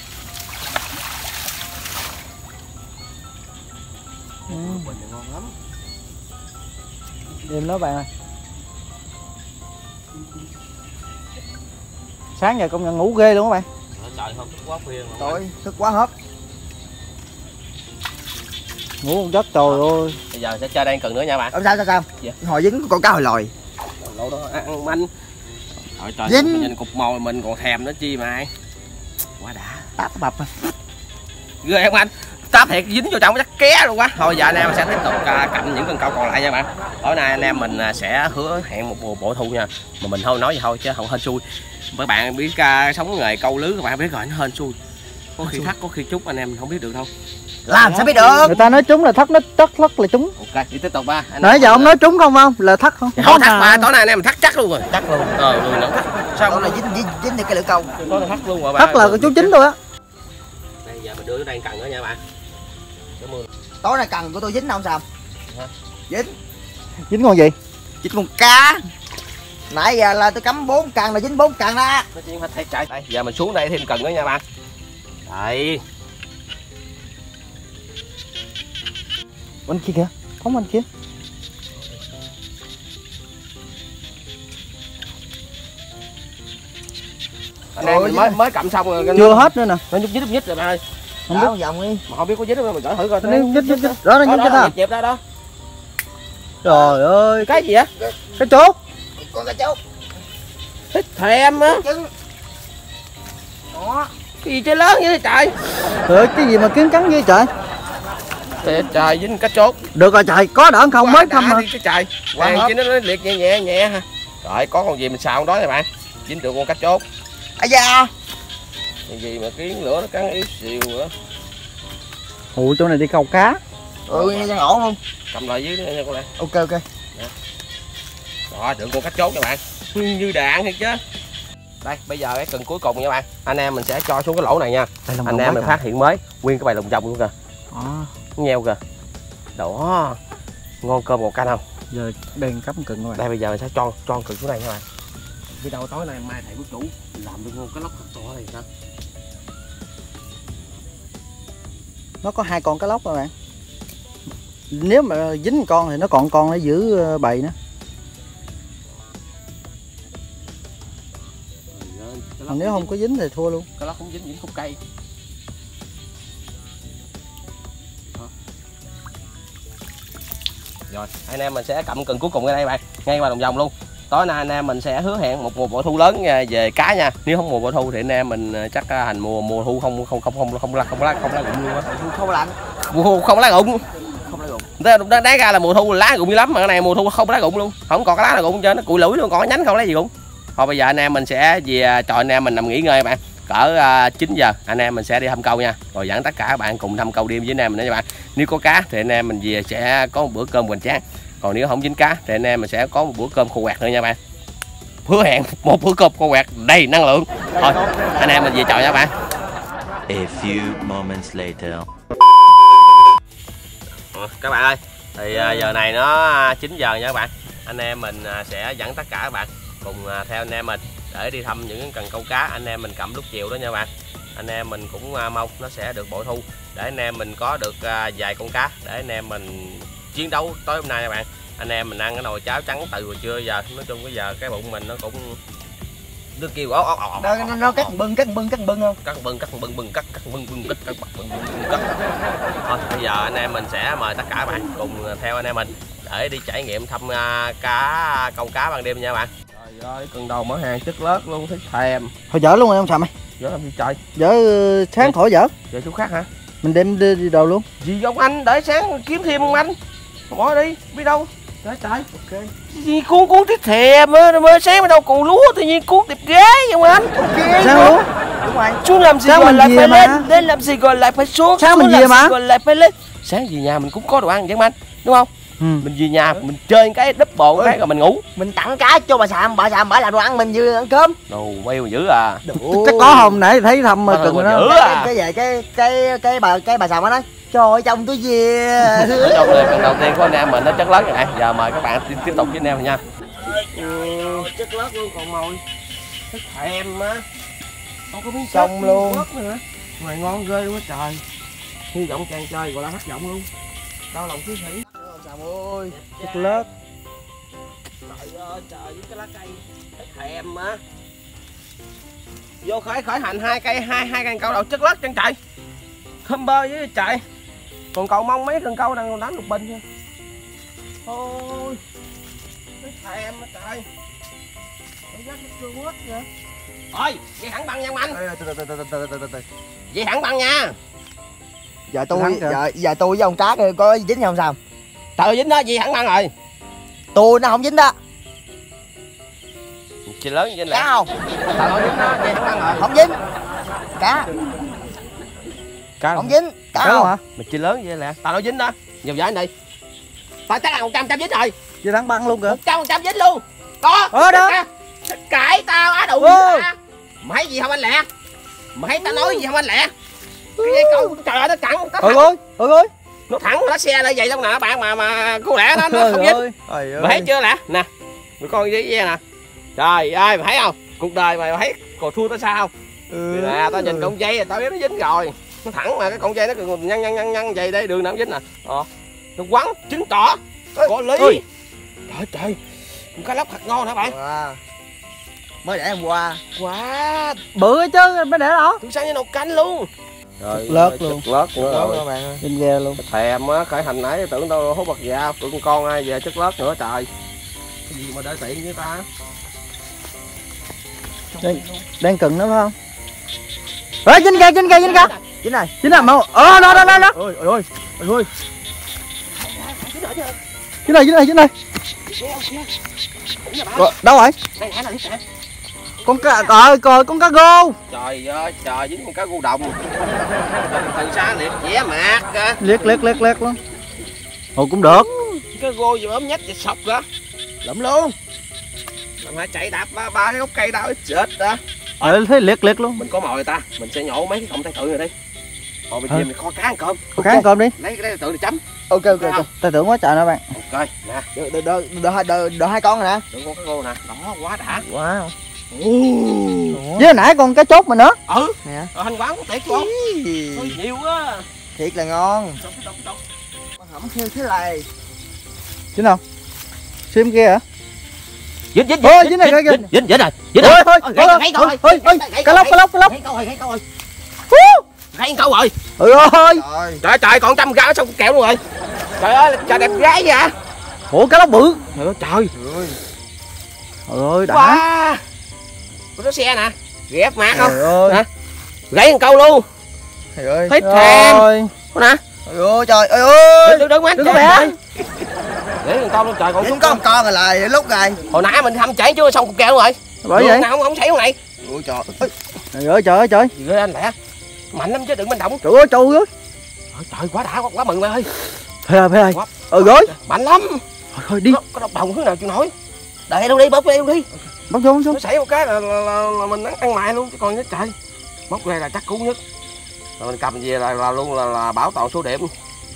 Ừ. Lục bình thì ngon lắm. Đêm đó bạn ơi. Sáng giờ công nhận ngủ ghê luôn các bạn. Trời hôm thức quá khuya. Tôi thức quá hấp. Ngủ một giấc trời ơi. Bây giờ sẽ chơi đang cần nữa nha bạn. Ông sao sao sao? Dạ. Hồi dính con cá hồi lòi. Lỗ đó ăn manh. Trời trời, dính. mình nhìn cục mồi mình còn thèm nữa chi mà. Quá đã. Táp bập. Ghê không anh? Táp thiệt dính vô trong chắc ké luôn quá. Thôi giờ anh em sẽ tiếp tục uh, cầm những cần câu còn lại nha bạn. Tối nay anh em mình uh, sẽ hứa hẹn một mùa bội thu nha. Mà mình thôi nói vậy thôi chứ không hên xui. Mấy bạn biết uh, sống nghề câu lưới các bạn biết rồi nó hên xui. Có khi thắt có khi trúng anh em mình không biết được đâu. Làm sao biết được? Người ta nói trúng là thắt nó tất thắt là trúng. Ok, đi tiếp tục ba. Nãy giờ ông nói trúng không không? Là thắt không? Không thắt mà tối nay anh em mình thắt chắc luôn rồi. Chắc luôn. Ờ người nữa thắt. Sao Đó là dính dính dính được cái lưỡi câu. tối nay thắt luôn rồi ba. Thắt là chú chính rồi á. Đây giờ mình đưa nó đang cần nữa nha bạn. Tối nay cần của tôi dính không Sam? Hả? Dính. Dính con gì? Dính con cá. Nãy giờ là tôi cắm bốn cần là dính bốn cần đó. Nó chỉ hết thấy chạy. Đây giờ mình xuống đây thêm cần nữa nha bạn. Đây. Bên kia kìa, phóng bên kia. Anh em mình mới mới cầm xong rồi. Chưa hết nữa nè. Nó nhúc nhích nhúc nhích rồi bạn ơi. Không Đảo biết. vòng đi. Mà không biết có dính không mình gỡ thử coi. Nó nhích nhích nhích. Đó là nhích cái nào? Nhịp đó đó. Trời ơi, Cái gì vậy? cái chốt. Con cá chốt. Thích thèm á. Trứng. Đó. Cái gì chơi lớn vậy trời? Trời ơi, cái gì mà kiếm cắn vậy trời? Trời, trời dính cá chốt. Được rồi trời, có đỡ không mới thăm mà. Cái trời. Hoàng chứ nó liệt nhẹ nhẹ nhẹ ha. Rồi có con gì mình xào đó nha bạn. Dính được con cá chốt. À da. Cái gì mà kiến lửa nó cắn yếu xìu nữa. Ủa chỗ này đi câu cá. Ừ nghe cho ổn không? Cầm lại dưới nha con này. Ok ok. Đó, được con cá chốt nha bạn. Như đạn thiệt chứ. Đây, bây giờ cái cần cuối cùng nha bạn. Anh em mình sẽ cho xuống cái lỗ này nha. Anh em mình phát hiện mới nguyên cái bài lồng vòng luôn kìa. À. Nheo kìa. Đó. Ngon cơm một canh không? Giờ đang cắm cần các bạn. Đây bây giờ mình sẽ cho cho cần xuống đây nha bạn. Biết đâu tối nay mai thầy quốc chủ làm được ngon cái lóc thật to này sao? Nó có hai con cá lóc các bạn. Nếu mà dính một con thì nó còn con để giữ bầy nữa. Còn nếu không có dính thì thua luôn. Cái lóc không dính dính khúc cây. Rồi, anh em mình sẽ cầm cần cuối cùng ở đây bạn, ngay vào đồng vòng luôn. Tối nay anh em mình sẽ hứa hẹn một mùa bội thu lớn về cá nha. Nếu không mùa bội thu thì anh em mình chắc thành mùa mùa thu không không không không không lá không lá không lá rụng luôn á. Không lạnh. Mùa thu không lá rụng. Không lá rụng. Đó đáng ra là mùa thu lá rụng dữ lắm mà cái này mùa thu không lá rụng luôn. Không còn cái lá nào rụng cho nó cùi lủi luôn, còn cái nhánh không lá gì rụng. Thôi bây giờ anh em mình sẽ về cho anh em mình nằm nghỉ ngơi bạn. Cỡ uh, chín giờ anh em mình sẽ đi thăm câu nha. Rồi dẫn tất cả các bạn cùng thăm câu đêm với anh em mình nữa nha bạn. Nếu có cá thì anh em mình về sẽ có một bữa cơm hoành tráng. Còn nếu không dính cá thì anh em mình sẽ có một bữa cơm khô quẹt nữa nha bạn. Hứa hẹn một bữa cơm khô quẹt đầy năng lượng. Thôi anh em mình về chào nha bạn. A few moments later. Ờ, các bạn ơi, thì uh, giờ này nó chín giờ nha các bạn. Anh em mình uh, sẽ dẫn tất cả các bạn cùng uh, theo anh em mình để đi thăm những cần câu cá anh em mình cầm lúc chiều đó nha bạn. Anh em mình cũng uh, mong nó sẽ được bội thu để anh em mình có được uh, vài con cá để anh em mình chiến đấu tối hôm nay nha bạn. Anh em mình ăn cái nồi cháo trắng từ hồi trưa giờ, nói chung bây giờ cái bụng mình nó cũng nó kêu ó ó ó nó nó cắt bưng cắt bưng cắt bưng không? Cắt bưng cắt bưng bưng cắt cắt bưng bưng cắt cắt bưng bưng cắt. Thôi bây giờ anh em mình sẽ mời tất cả các bạn cùng theo anh em mình để đi trải nghiệm thăm uh, cá câu cá ban đêm nha bạn. Trời ơi, cần đầu mở hàng chất lớt luôn, thích thèm. Thôi dở luôn rồi ông Sầm ơi. Dở làm gì trời? Dở sáng khỏi dở. Giờ chỗ khác hả? Mình đem đi, đi đâu luôn? Gì ông anh, để sáng kiếm thêm không anh? Bỏ đi, biết đâu. Trời trời. Ok. Gì cuốn cuốn tiếp thèm á, mới sáng mới đâu còn lúa, tự nhiên cuốn tiếp ghế không anh? Okay, sao luôn? Đúng rồi. Xuống làm gì sáng rồi mình lại về phải mà. lên, lên làm gì rồi lại phải xuống. Sáng xuống mình làm về gì mà. rồi lại phải lên. Sáng về nhà mình cũng có đồ ăn vậy mà anh, đúng không? Ừ. Mình về nhà mình chơi cái đúp bộ cái rồi mình ngủ. Mình tặng cá cho bà Sàm, bà Sàm bà làm đồ ăn mình vừa ăn cơm. Đồ queo dữ à. Chắc có không, nãy thấy thăm Có cần thôi, đó. dữ Cái, à. cái về cái cái cái bà cái bà Sàm nó nói trời ơi chồng tôi về. Nói chung là phần đầu tiên của anh em mình nó chất lớn này. Giờ mời các bạn tiếp, tiếp tục với anh em nha. Ừ, chất lớt luôn còn mồi. Thích thèm á. Không có miếng Xong luôn. nữa. Ngoài ngon ghê quá trời. Hy vọng chàng chơi gọi là thất vọng luôn. Đau lòng thứ thủy. Sàm ơi. Chất lớt. Trời ơi trời với cái lá cây. Thích thèm á. Vô khởi khởi hành hai cây hai hai cần câu đầu chất lớt chân trời. Thơm bơ với trời. Còn cậu mong mấy cần câu đang đánh lục bình nha. Thôi. Thích thèm á trời. Cảm giác nó chưa quất vậy. Thôi, vậy thẳng băng nha ông anh. Từ từ từ từ từ từ từ từ. Vậy thẳng băng nha. Giờ tôi Thắng kìa. giờ giờ tôi với ông Trác có dính nhau không Sàm? Trời dính đó, vậy thẳng băng rồi. Tôi nó không dính đó. Chị lớn vậy Cá lẹ. không? Tao nói dính đó, vậy thẳng băng rồi. Không dính. Cá. Cá Không dính. Cá Cá không? không hả? Mày chơi lớn vậy lẹ. Tao nói dính đó. Nhiều giải đi. Tao chắc là một trăm trăm dính rồi. Chứ thắng băng luôn kìa. một trăm phần trăm dính luôn. Đó. Ờ đó. Cãi tao á đủ. Ô. Mày thấy gì không anh lẹ? Mày thấy tao nói gì không anh lẹ? Cái dây câu trời ơi nó cẳng, nó Ôi thẳng, ơi, ôi ơi. nó thẳng nó xe lại vậy đâu nè bạn mà mà cô lẹ nó nó không dính. Trời Mày thấy chưa lẹ? Nè. Mày con dây dây nè. Trời ơi mày thấy không? Cuộc đời mày thấy còn thua tao sao? Ừ. Nè tao nhìn con dây tao biết nó dính rồi. Nó thẳng mà cái con dây nó còn nhăn nhăn nhăn nhăn vậy đây đường nào không dính nè. Ờ. Nó quắn chứng tỏ có lý. Ôi. Trời trời. Cá lóc thật ngon hả bạn? Wow. Mới để hôm qua. Quá. Bự chứ, mới để đó. Tôi sang với nồi canh luôn. Chất lớt luôn. Chất lớt Đúng luôn. các bạn ơi. Trên ghe luôn. Thèm á, khởi hành nãy tưởng đâu hút bạc da, tưởng con con ai về chất lớt nữa trời. Cái gì mà đỡ tiện với ta. Đang, đang cần nữa phải không? Ê, dính kìa, dính kìa, dính kìa. Chính này. Dính à, mau. Ờ, đó, đó, đó, đó. Ôi ôi ôi. Ôi ôi. Dính này, dính này, dính này. Rồi, đâu rồi? Đây nè, đây nè. Con cá, ờ, coi con cá rô. Trời ơi, trời dính con cá gu đồng. Từ xa liệt vẽ mạc kìa. Liệt, liệt, liệt, liệt luôn. Ồ, cũng được. Cái gô gì ốm nhách vậy sọc đó. Lụm luôn. Mình phải chạy đạp ba, ba cái gốc cây đâu chết đó. Ờ, thấy liệt, liệt luôn. Mình có mồi ta, mình sẽ nhổ mấy cái cọng tay tự rồi đi. Rồi bây Ừ. giờ mình kho cá ăn cơm. Có cá ăn cơm đi. Lấy cái đây tự để chấm. Ok ok ok. Ta tưởng quá trời nè bạn. Ok, nè. Đợi đợi đợi đợi đợi đợi hai con rồi nè. Đừng con cá gô nè. Đó, quá đã. Wow. Với nãy con cá chốt mình nữa. Ừ. Nè. Ờ, hành quán của tiệc không? Ôi, nhiều quá. Thiệt là ngon. Đọc, đọc, đọc. Hẩm theo thế này. Dính không? Sim kia hả? Dính, dính, Ôi, dính, dính này, dính, kìa, dính, dính, dính rồi, dính Ôi, rồi. thôi, Ôi, thôi, gãy- gãy câu ôi, rồi. ôi, ôi, Gãy cá lóc, cá lóc, cá lóc. Gãy câu rồi, gãy câu rồi. Hú. Gãy câu rồi. Ôi ơi. Rồi. Trời trời, còn trăm gáo xong kẹo luôn rồi. Trời ơi, trời đẹp gái vậy hả? Ủa, cá lóc bự. Trời ơi, trời. Ôi. Trời ơi, đã. Wow. Có xe nè. Ghép mát không? Trời ơi. Hả? Gãy một câu luôn. Trời ơi. Thích thèm. Rồi. Nè. Trời ơi trời ơi ơi. Đừng đừng anh. Đừng có bẻ. Gãy một câu luôn trời, còn Dính chút có một con rồi lại lúc này. hồi nãy mình thăm chảy chưa xong cục kẹo rồi. Bởi Đường vậy. nào không không xảy luôn này. Ôi trời ơi. Trời ơi, trời ơi, trời. Gì ơi anh lẹ. Mạnh lắm chứ đừng manh động. Trời ơi, trời ơi. Trời, trời quá đã quá, quá mừng mày ơi. Phê ơi, phê ơi. Quá. Ờ, gối. Mạnh lắm. Thôi, thôi, đi. Có, có độc đồng thứ nào chịu nổi. Đợi đâu đi, bóc đây luôn đi. Bóc vô, bóc vô. Nó xảy một cái là, là, là, là mình ăn, ăn mại luôn chứ còn nhất trời. Bóc đây là chắc cú nhất. Rồi mình cầm về là, là luôn là, là bảo toàn số điểm.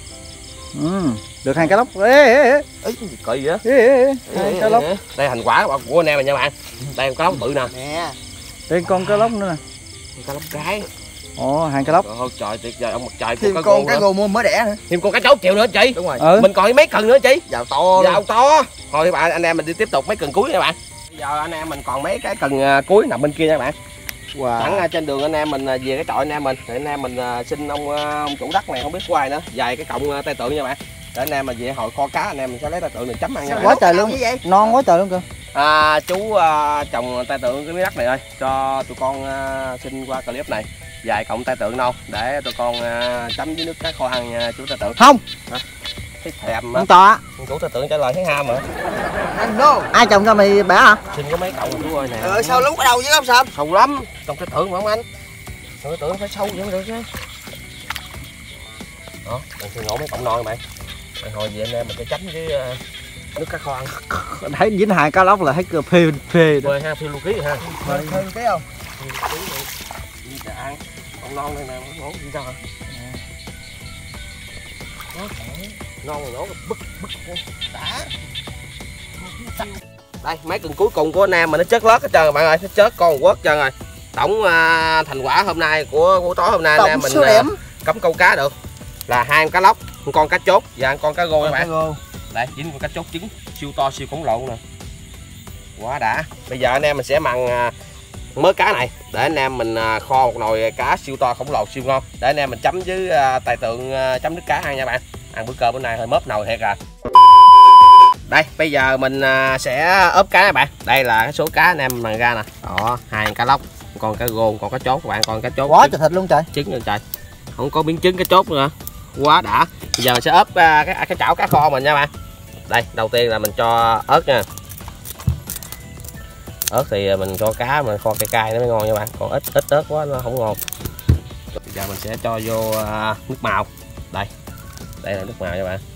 Ừ, được hai cá lóc. Ê, ê, ê. Ấy cái gì kỳ vậy? Ê, ê, ê. Hai cá lóc. Đây thành quả của anh em mình nha bạn. Đây cá lóc bự nè. Nè. Đây con cá lóc nữa nè. Cá lóc cái. Ồ, hai cá lóc. Trời ơi trời tuyệt vời ông mặt trời Thêm cá con cái nữa. gô mua mới đẻ nữa. Thêm con cá chốt chịu nữa chị. Đúng rồi. Ừ. Mình còn mấy cần nữa chị. Vào to luôn. Vào to. Thôi bạn anh em mình đi tiếp tục mấy cần cuối nha bạn. Bây giờ anh em mình còn mấy cái cần uh, cuối nằm bên kia nha bạn. Wow. Sẵn uh, trên đường anh em mình uh, về cái trọi anh em mình. Thì anh em mình uh, xin ông uh, ông chủ đất này không biết quay nữa. Vài cái cọng uh, tay tượng nha bạn. để anh em mà về hồi kho cá anh em mình sẽ lấy tay tượng mình chấm ăn nha. Quá trời luôn, non quá trời luôn cơ. À, chú uh, trồng tay tượng cái miếng đất này ơi, cho tụi con uh, xin qua clip này vài cọng tay tượng đâu để tụi con uh, chấm với nước cá kho ăn nha chú tay tượng. Không. Hả? Thấy thèm không to á. Chú tay tượng trả lời thấy ham mà. No. Ai trồng cho mày bẻ hả? Xin có mấy cọng chú ơi nè. Ờ sao lúc ở đâu chứ không sao? Sâu lắm, trồng tay tượng mà không anh. Trồng tay tượng phải sâu vậy mới được chứ. Đó, mình xin ngộ mấy cọng non mày. Rồi hồi về anh em mình sẽ chấm với uh, nước cá kho ăn. Thấy dính hai cá lóc là thấy cơ phê phê đó. Phê ha, phê lưu ký ha. Phê phê cái không? Đi cho ăn. Con non đây nè, ngổ đi cho hả? Non này nổ bức bức đã. Đây, mấy cần cuối cùng của anh em mà nó chết lót hết trơn rồi bạn ơi, nó chết con quất trơn rồi. Tổng uh, thành quả hôm nay của của tối hôm nay anh em mình uh, cắm câu cá được là hai con cá lóc, một con cá chốt và một con cá rô các bạn. Đây, dính con cá chốt trứng siêu to siêu khổng lồ nè. Quá đã. Bây giờ anh em mình sẽ mặn uh, mớ cá này để anh em mình uh, kho một nồi cá siêu to khổng lồ siêu ngon để anh em mình chấm với uh, tài tượng uh, chấm nước cá ăn nha bạn. Ăn bữa cơm bữa nay hơi mớp nồi thiệt à. Đây, bây giờ mình uh, sẽ ốp cá các bạn. Đây là cái số cá anh em mình ra nè. Đó, hai con cá lóc, con cá rô, con cá chốt các bạn, con cá chốt. Quá trời thịt luôn trời. Trứng rồi trời. Không có miếng trứng cá chốt nữa. Quá đã. Bây giờ mình sẽ ốp uh, cái cái chảo cá kho mình nha bạn. Đây, đầu tiên là mình cho ớt nha. Ớt thì mình cho cá mình kho cay cay nó mới ngon nha bạn. Còn ít ít ớt quá nó không ngon. Bây giờ mình sẽ cho vô uh, nước màu. Đây. Đây là nước màu nha bạn.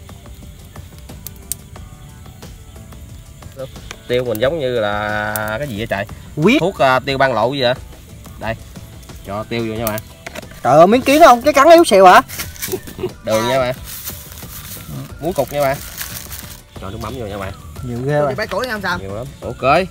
Tiêu mình giống như là cái gì vậy trời? Huyết. Thuốc uh, tiêu ban lộ gì vậy? Đây. Cho tiêu vô nha bạn. Trời ơi miếng kiến đó không? Cái cắn yếu xìu hả? Đường nha bạn. Muối cục nha bạn. Cho nước mắm vô nha bạn. Nhiều ghê bạn. Bãi củi không sao? Nhiều lắm. Ok.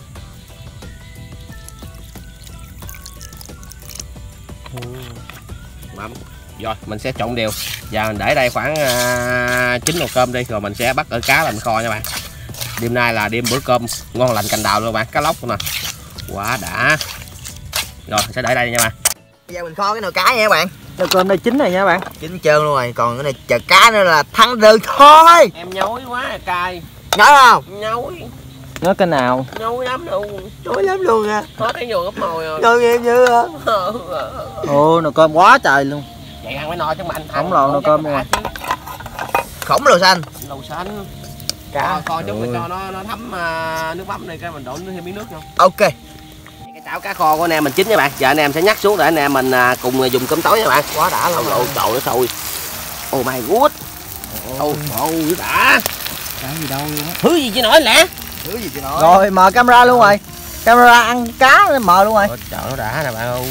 Mắm. Rồi mình sẽ trộn đều. Giờ mình để đây khoảng uh, chín nồi cơm đi rồi mình sẽ bắt ở cá làm kho nha bạn. Đêm nay là đêm bữa cơm ngon lành cành đào luôn bạn, cá lóc nè. Quá đã. Rồi sẽ để đây nha bạn. Bây giờ mình kho cái nồi cá nha các bạn. Nồi cơm đây chín này nha bạn. Chín trơn luôn rồi, còn cái này chờ cá nữa là thắng rơi thôi. Em nhối quá cay. Nhói không? Nhối. Nói cái nào? Nhối lắm luôn. Nhói lắm luôn à. Hết thấy nhiều gấp mồi rồi. Nhói em như à. Ồ nồi cơm quá trời luôn. Vậy ăn phải no chứ mà anh khổng lồ nồi cơm luôn. Khổng lồ xanh. Lầu xanh. Cá kho chút mình cho nó nó thấm uh, nước mắm này cái mình đổ thêm miếng nước vô. Ok. Cái chảo cá kho của anh em mình chín nha bạn. Giờ anh em sẽ nhắc xuống để anh em mình uh, cùng dùng cơm tối nha bạn. Quá đã luôn. Ôi trời ơi sôi. Oh my god. Ôi ôi đã. Cái gì đâu luôn á. Thứ gì chứ nổi lẽ. Thứ gì chứ nói. Rồi mời camera luôn rồi. Camera ăn cá mời luôn rồi. Ôi trời nó đã nè bạn ơi.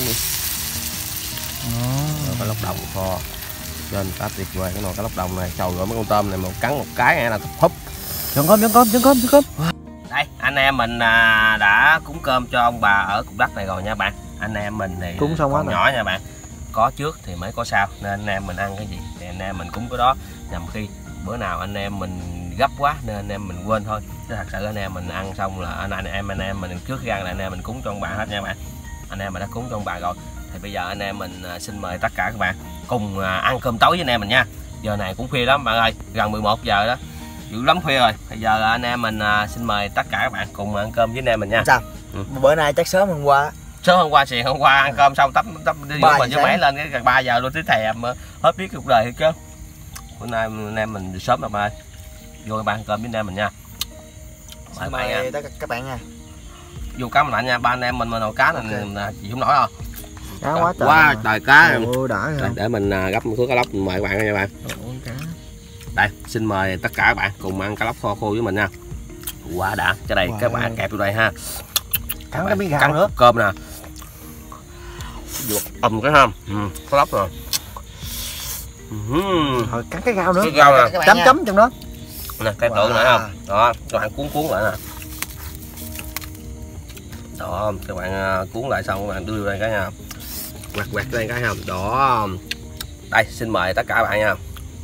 Rồi cá lóc đồng kho. Trên cá tuyệt vời cái nồi cá lóc đồng này. Trời ơi mấy con tôm này một cắn một cái hay là húp. Chọn cơm, chọn cơm, chọn cơm, chọn cơm. Đây, anh em mình à, đã cúng cơm cho ông bà ở cục đất này rồi nha bạn. Anh em mình thì cúng xong còn nhỏ nha bạn. Có trước thì mới có sau, nên anh em mình ăn cái gì thì anh em mình cúng cái đó. Nhằm khi bữa nào anh em mình gấp quá nên anh em mình quên thôi. Chứ thật sự anh em mình ăn xong là anh, anh em anh em mình trước khi ăn là anh em mình cúng cho ông bà hết nha bạn. Anh em mình đã cúng cho ông bà rồi. Thì bây giờ anh em mình xin mời tất cả các bạn cùng ăn cơm tối với anh em mình nha. Giờ này cũng khuya lắm bạn ơi, gần mười một giờ đó. Dữ lắm khuya rồi. Bây giờ anh em mình à, xin mời tất cả các bạn cùng ăn cơm với anh em mình nha. Sao? Ừ. Bữa nay chắc sớm hôm qua. Sớm hôm qua xì hôm qua ăn cơm xong tắm tắm đi mình với máy lên cái gần ba giờ luôn tới thèm hết biết cuộc đời hết chứ. Bữa nay anh em mình sớm rồi mà. Vô các bạn ăn cơm với anh em mình nha. Mời mời tất cả các bạn nha. Vô cá mình lạnh nha, ba anh em mình mà nồi cá này okay. Chị không nổi đâu. Cá quá trời. Quá trời cá. Ồ, đã để, để mình gấp một số cá lóc mình mời các bạn nha bạn. Ôi, cá. Đây, xin mời tất cả các bạn cùng ăn cá lóc kho khô với mình nha. Quá đã, cái đây wow. Các bạn kẹp vô đây ha. Cắn cái miếng gạo nữa. Cơm nè. Vuột ầm cái ha. Ừ, cá lóc rồi. Thôi cắn cái gạo nữa. Cái gạo nè. Chấm chấm trong đó. Nè, cái wow. Tượng nữa không? Đó, các bạn cuốn cuốn lại nè. Đó, các bạn cuốn lại xong các bạn đưa đây cái nha. Quẹt quẹt lên cái ha. Đó. Đây, xin mời tất cả các bạn nha.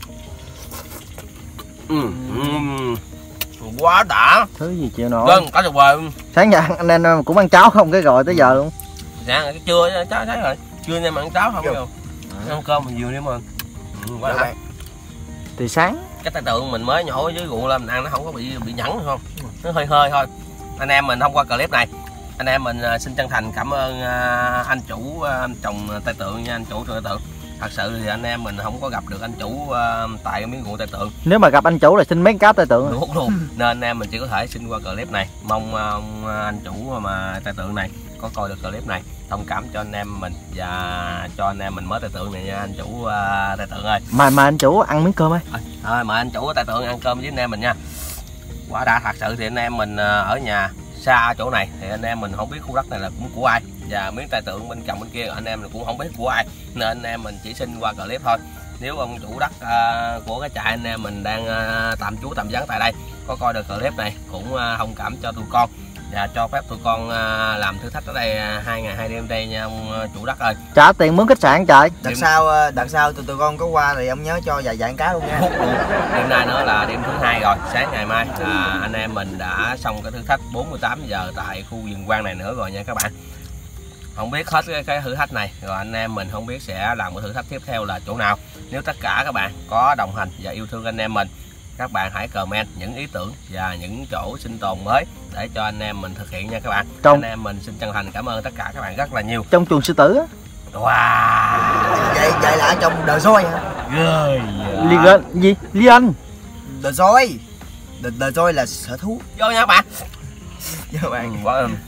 Ừ. Ừ. Quá đã. Thứ gì chịu nổi. Vâng, có tuyệt vời. Sáng giờ anh em cũng ăn cháo không cái rồi tới giờ luôn. Dạ, cái trưa cháo thấy rồi. Trưa anh em ăn cháo không đâu. Ăn cơm nhiều đi mà. Ừ, quá đã. Thì sáng cái tay tượng mình mới nhổ dưới ruộng lên mình ăn nó không có bị bị nhẫn không, nó hơi hơi thôi. Anh em mình thông qua clip này, anh em mình xin chân thành cảm ơn anh chủ trồng tay tượng nha, anh chủ trồng tay tượng. Thật sự thì anh em mình không có gặp được anh chủ tại cái miếng ruộng tay tượng. Nếu mà gặp anh chủ là xin mấy cá tay tượng đúng luôn. Nên anh em mình chỉ có thể xin qua clip này. Mong ông anh chủ mà tay tượng này có coi được clip này thông cảm cho anh em mình và cho anh em mình mới tay tượng này nha anh chủ uh, tay tượng ơi. Mà mà anh chủ ăn miếng cơm ơi. Thôi mời anh chủ tay tượng ăn cơm với anh em mình nha. Quả đã thật sự thì anh em mình ở nhà xa chỗ này thì anh em mình không biết khu đất này là cũng của ai, và miếng tay tượng bên cạnh bên kia anh em mình cũng không biết của ai, nên anh em mình chỉ xin qua clip thôi. Nếu ông chủ đất uh, của cái trại anh em mình đang uh, tạm trú tạm vắng tại đây có coi được clip này cũng uh, thông cảm cho tụi con và cho phép tụi con uh, làm thử thách ở đây uh, hai ngày hai đêm đây nha ông uh, chủ đất ơi. Trả tiền mướn khách sạn trời. Đợt sau đợt sau tụi tụi con có qua thì ông nhớ cho vài dạng cá luôn nha. Đêm nay nữa là đêm thứ hai rồi, sáng ngày mai là anh em mình đã xong cái thử thách bốn mươi tám giờ tại khu vườn quang này nữa rồi nha các bạn. Không biết hết cái, cái thử thách này rồi anh em mình không biết sẽ làm cái thử thách tiếp theo là chỗ nào. Nếu tất cả các bạn có đồng hành và yêu thương anh em mình, các bạn hãy comment những ý tưởng và những chỗ sinh tồn mới để cho anh em mình thực hiện nha các bạn. Trong... anh em mình xin chân thành cảm ơn tất cả các bạn rất là nhiều. Trong chuồng sư tử á. Wow. Vậy vậy là ở trong đờ soi hả? Ghê. Liên anh gì? Liên anh. Đờ soi. Đờ, đờ soi là sở thú. Vô nha các bạn. Vô các bạn. Quá ơn.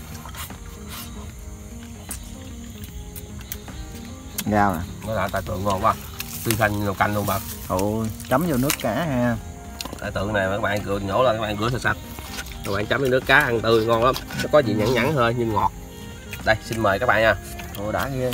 Gào nè. Nó là tài tượng ngon quá. Tuy xanh nồi canh luôn bạn. Ôi, chấm vô nước cá ha. Tài tượng này các bạn cười nhổ lên các bạn rửa sạch sạch. Các bạn chấm với nước cá ăn tươi ngon lắm. Nó có gì nhẵn nhẵn thôi nhưng ngọt. Đây xin mời các bạn nha. Ồ đã ghê.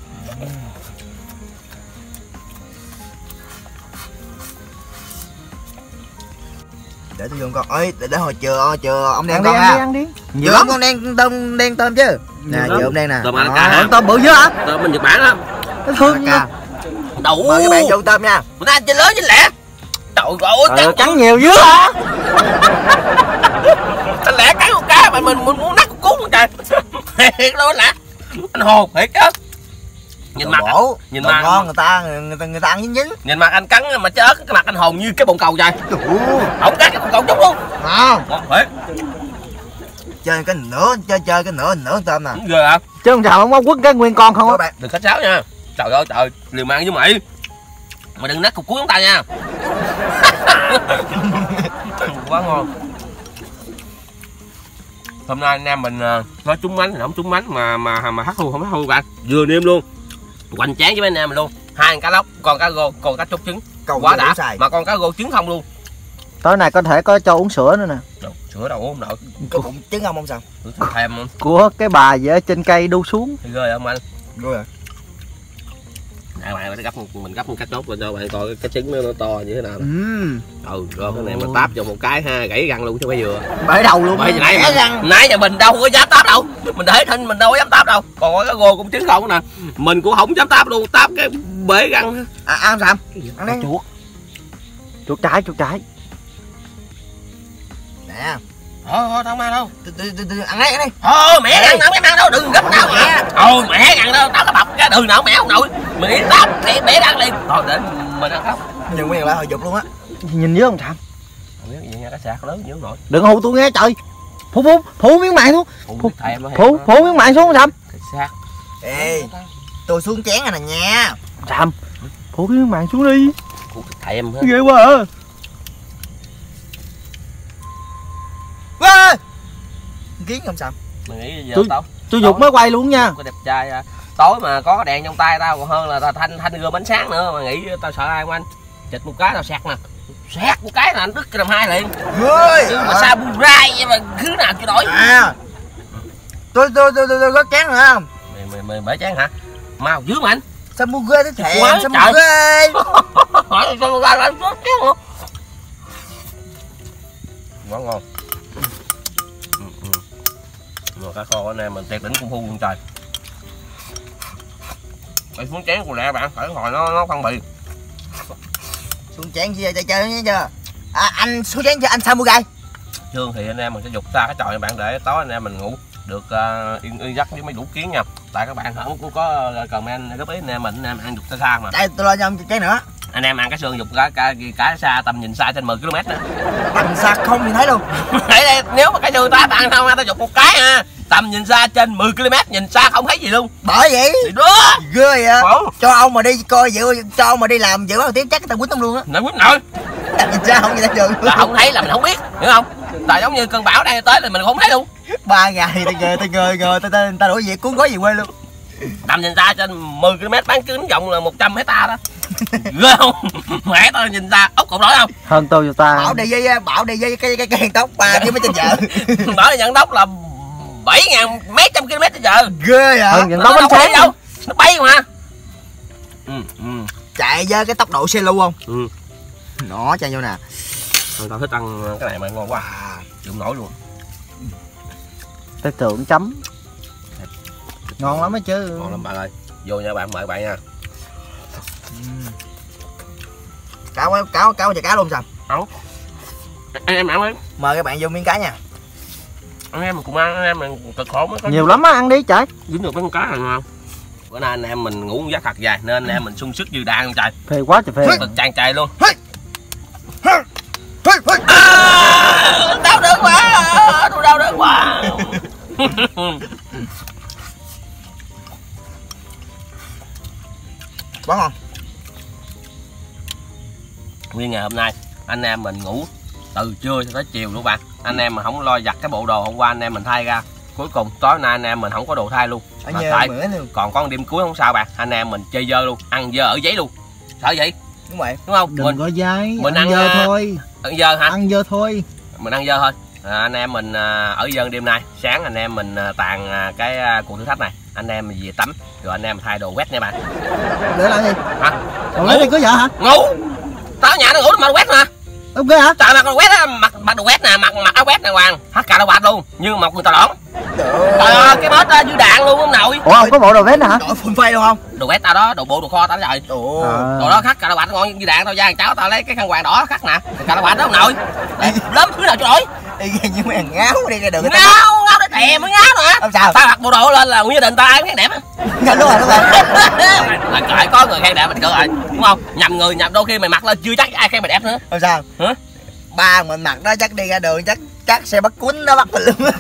Để tôi dùng con ơi để, để hồi chờ chờ ông đen Ăn con đi, ha. ăn đi, ăn đi. Chờ ông con đen tôm đen tôm chứ. Nè chờ ông đen nè. Tôm ăn cá. Tôm bự dữ hả? Tôm bên Nhật Bản đó. Nó thương nha. Đủ. Mời các bạn vô tôm nha. Mình ăn trên lớn trên lẹ. Trời ơi trắng, trắng nhiều dữ hả? Anh lẹ cắn con cá mà mình mình muốn nắt con cuốn trời. Thiệt luôn lẹ. Anh hồn thiệt chứ. Nhìn mặt bổ, nhìn mặt ngon người ta người ta người ta ăn dính dính. Nhìn mặt anh cắn mà chết cái mặt anh hồn như cái bồn cầu trời. Không cắn cái bồn cầu trúng luôn. Ngon. Ngon thiệt. Chơi cái nửa chơi chơi cái nửa nửa tôm nè. Ghê hả? Chứ không sao không có quất cái nguyên con không á. Đừng khách sáo nha. Trời ơi trời, liều mạng với mày. Mà đừng nát cục cuối chúng ta nha. Quá ngon. Hôm nay anh em mình nói trúng bánh thì không trúng bánh mà mà mà hắt hù không hắt hù bạn. Vừa nêm luôn. Hoành tráng với anh em mình luôn. Hai con cá lóc, con cá rô, con cá chốt trứng. Cầu quá đã. Mà con cá rô trứng không luôn. Tối nay có thể có cho uống sữa nữa nè. Đâu, sữa đâu uống nổi. Có bụng trứng không không sao? Thèm không? Của cái bà gì ở trên cây đu xuống. Thì ghê không anh? Ghê rồi. Nè bạn gấp mình gấp một cái chốt lên cho bạn coi cái trứng nó, nó to như thế nào. Uhm. Ừ, rồi cái này mà táp vào một cái ha, gãy răng luôn chứ phải vừa. Bể đầu luôn. Bởi nãy mình, răng. Nãy giờ mình đâu có dám táp đâu. Mình để thinh mình đâu có dám táp đâu. Còn cái gô cũng trứng không nè. Mình cũng không dám táp luôn, táp cái bể răng. À, ăn sao? Ăn đi. Chuột. Chuột trái, chuột trái. Nè. Thôi thôi không ăn đâu. Từ từ từ ăn đấy, ăn đi. Thôi mẹ ăn đâu em ăn đâu, đừng gấp đâu mẹ. Thôi mẹ ăn đâu, tao cái bọc cái đường nào mẹ không nội. Mình đi táp thì bé ăn liền. Thôi để mình ăn không. Nhưng nguyên lại hồi dục luôn á. Nhìn nhớ không Thảm? Không biết gì nha, cái sạc lớn dữ nội. Đừng hù tôi nghe trời. Phú phú, phú miếng mạng xuống. Phú phú, phú miếng mạng xuống Thảm. Sạc. Ê, tôi xuống chén rồi nè nha. Thảm. Phú miếng mạng xuống đi. Thèm hết. Ghê quá à. Ê! Kiến không sao? Mày nghĩ giờ tôi, tao tôi dục mới quay luôn nha. Có đẹp trai à. Tối mà có đèn trong tay tao còn hơn là tao thanh thanh gươm ánh sáng nữa. Mà nghĩ tao sợ ai không anh? Chịch một cái tao sạc nè. Sạc một cái là anh đứt cái làm hai liền. Ơi, chứ mà sao burai vậy mà thứ nào chưa đổi. À. Tôi tôi tôi tôi có chén rồi không? Mày mày mày bể chán hả? Mau dưới mà anh. Sao mua ghê thế thèm? Quá Sao trời. mua ghê? Hỏi sao mua ghê là nó chén luôn. Quá ngon. Ừ, ừ. Mà cá kho anh em mình tuyệt đỉnh công phu luôn trời. Phải xuống chén của lẹ bạn, phải hồi nó nó phân bì. Xuống chén chia chơi chơi nhé chưa? À, anh xuống chén cho anh sao mua gai? Thường thì anh em mình sẽ dục xa cái chòi các bạn để tối anh em mình ngủ được uh, yên yên giấc với mấy đủ kiến nha. Tại các bạn không có comment góp ý anh em mình anh em ăn dục xa xa mà. Đây tôi lo cho ông chén nữa. Anh em ăn cái xương dục cả, cả, cả xa tầm nhìn xa trên mười ki lô mét nữa. Tầm xa không thì thấy luôn. Thấy đây, nếu mà cái xương ta ăn không ta dục một cái ha, tầm nhìn xa trên mười ki lô mét, nhìn xa không thấy gì luôn. Bởi vậy Thì đó ghê vậy. Ủa? Cho ông mà đi coi dự, cho ông mà đi làm dự báo tiếng chắc người ta quýnh ông luôn á. nó quýnh nổi Nhìn ra không vậy ta trường. là không thấy là mình không biết, hiểu không? Tại giống như cơn bão đang tới thì mình không thấy luôn. Ba ngày ta ngờ ta ngờ ngờ ta ta, ta đổi việc cuốn gói về quê luôn. Tầm nhìn xa trên mười ki lô mét, bán kính rộng là một trăm hecta đó. Ghê không? Mẹ tao nhìn xa ốc cột nổi không? Hơn Toyota. Bảo đi với bảo đi với cái cái cái hàng tóc ba chứ mấy trên chợ. Bảo là nhận tốc là bảy ngàn mấy trăm ki lô mét trên giờ. Ghê hả? Hơn nhận Nó tốc đâu bánh có đi sáng. đâu, nó bay mà. Ừ, ừ. Chạy với cái tốc độ xe lưu không? Ừ. Nó chạy vô nè. Tao thích ăn cái này mà ngon quá. Chịu nổi luôn. Cái tượng chấm. Ngon lắm á chứ. Ngon lắm bạn ơi. Vô nha bạn, mời bạn nha. Cáo cáo cáo và cá luôn sao? Không. Anh em ăn đi. Mời các bạn vô miếng cá nha. Anh em mình cùng ăn, anh em mình cực khổ mới có Nhiều lắm á, ăn đi trời. dính được mấy con cá này ngon. Bữa nay anh em mình ngủ giấc thật dài nên anh em mình sung sức dư đạn không trời. Phê quá trời phê. Cực tràn trề luôn. À, Đau đớn quá, tôi đau đớn quá. quá ngon. Nguyên ngày hôm nay anh em mình ngủ từ trưa cho tới chiều luôn bạn. Anh em mà không lo giặt cái bộ đồ hôm qua anh em mình thay ra, cuối cùng tối nay anh em mình không có đồ thay luôn. Ở Mà nhờ tại mửa luôn. còn có một đêm cuối không sao bạn, anh em mình chơi dơ luôn, ăn dơ ở giấy luôn. Sợ vậy Đúng vậy. đúng không? Đừng Mình có dái. mình ăn ăn, dơ à, thôi. ăn dơ hả? Ăn dơ thôi. Mình ăn dơ thôi. À, anh em mình à, ở dơ đêm nay, sáng anh em mình à, tàn à, cái à, cuộc thử thách này, anh em mình về tắm rồi anh em mình thay đồ quét nha bạn. Để lại gì? Hả? Còn lấy đi có vợ hả? Ngủ. Tao ở nhà nó ngủ mà quét mà. Ok hả? Trời mặc đồ quét á, mặc mặc đồ quét nè, mặc mặc áo quét nè Hoàng, hết cả đầu bạch luôn, nhưng mà người ta lõn. Trời ơi, cái mết á dư đạn luôn ông nội. Ủa không có bộ đồ vest hả? Đội phun phây luôn không? Đồ quét tao đó, đồ bộ đồ kho tao đó trời. Ồ. À. Đồ đó khắc cả đầu bạch ngon như đạn tao, ra cháu tao lấy cái khăn quàng đỏ khắc nè, cả đầu bạch đó ông nội. Đẹp lắm, thứ nào cho nổi. Y như mấy thằng ngáo đi ra đường người ta. Ngáo, ngáo để thèm mới ngáo nữa. Không sao. Tao mặc bộ đồ lên là nguyên gia đình tao ai cũng khen đẹp á. Dạ đúng rồi đúng rồi. Là cãi có người khen đẹp mình cỡ rồi, đúng không? Nhầm người nhầm đôi khi mày mặc lên chưa chắc ai khen mày đẹp nữa. Không sao. Hả? Ba mình mặc đó chắc đi ra đường chắc chắc xe bắt cuốn nó bắt mình luôn.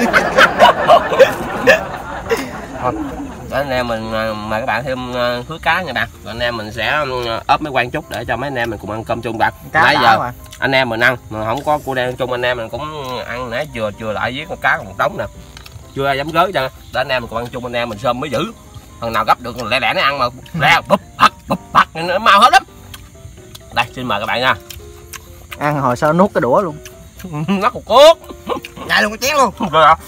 Thôi, để anh em mình mời các bạn thêm khứa cá nha bạn. Rồi anh em mình sẽ ốp mấy quan chút để cho mấy anh em mình cùng ăn cơm chung bạn. Nãy giờ mà. Anh em mình ăn mà không có cô đen chung, anh em mình cũng ăn nãy chừa chừa lại với con cá một đống nè, chưa ai dám gới cho để anh em mình cùng ăn chung, anh em mình sơm mới giữ. Thằng nào gấp được lẹ lẹ nó ăn mà lẹ búp bắp búp bắp nó mau hết lắm. Đây xin mời các bạn nha. Ăn hồi sao nuốt cái đũa luôn. Nó cục cốt. Nhai luôn cái chén luôn. Rồi ạ.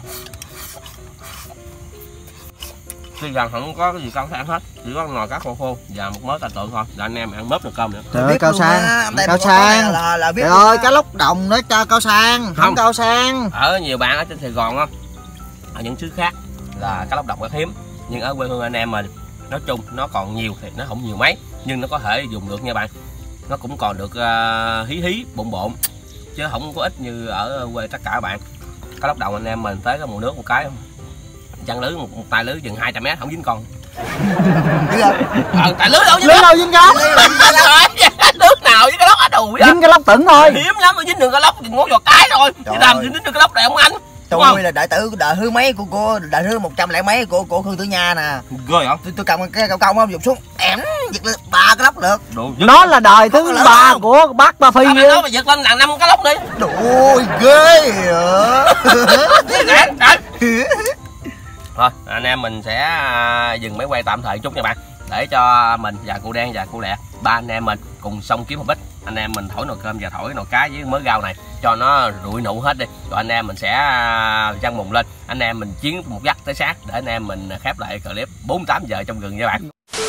Tuy rằng không có cái gì cao sang hết, chỉ có nồi cá khô khô và một mớ cà tượng thôi, là anh em ăn mớp được cơm nữa. Trời ơi cao sang. Cao sang. Là, là biết Trời ơi cá lóc đồng nó cho cao sang. Không, Không. cao sang. Ở nhiều bạn ở trên Sài Gòn á, ở những xứ khác là cá lóc độc rất hiếm, nhưng ở quê hương anh em mình nói chung nó còn nhiều thì nó không nhiều mấy, nhưng nó có thể dùng được nha bạn. Nó cũng còn được uh, hí hí bộn bộn chứ không có ít như ở quê tất cả các bạn. Cá lóc đồng anh em mình tới cái mùa nước một cái chăn lưới một, một tay lưới chừng hai trăm mét không dính con. Ờ, tại lưới đâu dính Lưới đâu dính cá. nước nào với cái lóc ở đùi á. Dính cái lóc tửng thôi. Hiếm lắm mới dính được cái lóc thì ngó vào cái thôi. Chứ làm gì dính được cái lóc này không anh? Tôi là đại tử đại thứ mấy của cô, đại thứ một trăm lẻ mấy của của Khương Tử Nha nè. Ghê hả? Tôi tôi cầm cái cậu công không dùng xuống ẻm giật lên ba cái lóc được. Nó là đời thứ ba của bác Ba Phi. Sao mày nói mày giật lên là năm cái lóc đi. Ôi ghê hả? Thôi anh em mình sẽ dừng máy quay tạm thời chút nha bạn, để cho mình và cô Đen và cô Lẹ ba anh em mình cùng xông kiếm một bít. Anh em mình thổi nồi cơm và thổi nồi cá với mớ rau này cho nó rụi nụ hết đi, rồi anh em mình sẽ răng mùng lên, anh em mình chiến một giấc tới sát để anh em mình khép lại clip bốn mươi tám giờ trong rừng nha bạn.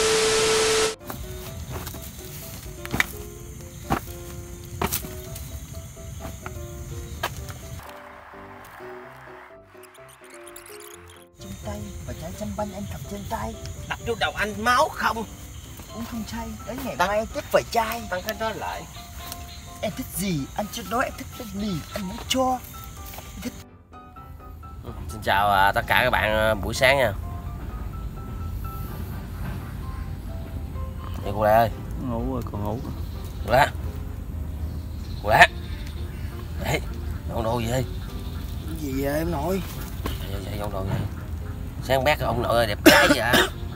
Trên tay và trái chanh banh anh cầm trên tay. Đặt vô đầu anh máu không? Uống không chay, đến ngày mai em thích phải chai. Tăng cái đó lại. Em thích gì? Anh chưa nói em thích cái gì, anh muốn cho. Thích... Xin chào uh, tất cả các bạn uh, buổi sáng nha. Vậy cô Lẹ ơi. Ừ. Ngủ rồi, còn ngủ. Quá. Quá. Đấy, dọn đồ gì đi. Gì vậy em nội? Dạ, dạ, dọn đồ gì. Sáng bác ông nội đẹp gái vậy.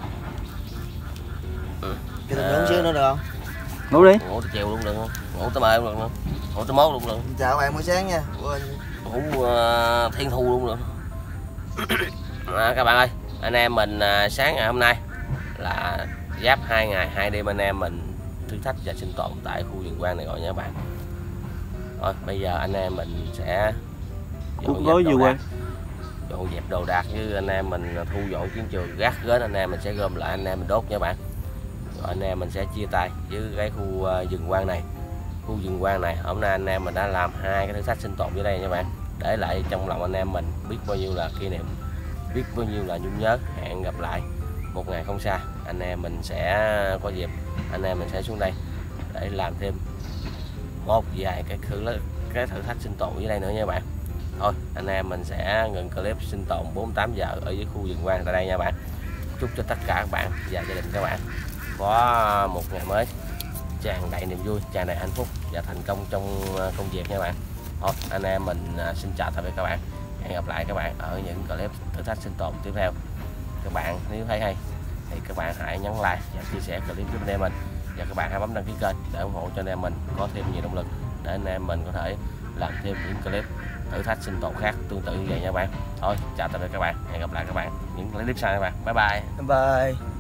Cái tôi nướng xíu nữa được không? Ngủ đi. Ngủ tới chiều luôn đừng. Ngủ tới mời luôn đừng. Ngủ tới mốt luôn đừng. Chào các bạn buổi sáng nha. Ngủ uh, thiên thu luôn đừng. À, các bạn ơi, anh em mình uh, sáng ngày hôm nay là giáp hai ngày hai đêm anh em mình thử thách và sinh tồn tại khu vườn quan này rồi nha các bạn. Thôi bây giờ anh em mình sẽ Cút gối vừa quan. dọn dẹp đồ đạc với anh em mình thu dọn chiến trường, gác gến anh em mình sẽ gom lại anh em mình đốt nha bạn. Rồi anh em mình sẽ chia tay với cái khu uh, vườn quan này. Khu vườn quan này hôm nay anh em mình đã làm hai cái thử thách sinh tồn dưới đây nha bạn, để lại trong lòng anh em mình biết bao nhiêu là kỷ niệm, biết bao nhiêu là nhung nhớ. Hẹn gặp lại một ngày không xa, anh em mình sẽ có dịp anh em mình sẽ xuống đây để làm thêm một vài cái thử cái thử thách sinh tồn dưới đây nữa nha bạn. Thôi anh em mình sẽ ngừng clip sinh tồn bốn mươi tám giờ ở dưới khu vườn quan tại đây nha bạn. Chúc cho tất cả các bạn và gia đình các bạn có một ngày mới tràn đầy niềm vui, tràn đầy hạnh phúc và thành công trong công việc nha bạn. Thôi anh em mình xin chào tạm biệt các bạn. Hẹn gặp lại các bạn ở những clip thử thách sinh tồn tiếp theo. Các bạn nếu thấy hay thì các bạn hãy nhấn like và chia sẻ clip với anh em mình, và các bạn hãy bấm đăng ký kênh để ủng hộ cho anh em mình có thêm nhiều động lực để anh em mình có thể làm thêm những clip thử thách sinh tồn khác tương tự như vậy nha bạn. Thôi chào tạm biệt các bạn, hẹn gặp lại các bạn những clip sau nha bạn. Bye bye. Bye bye.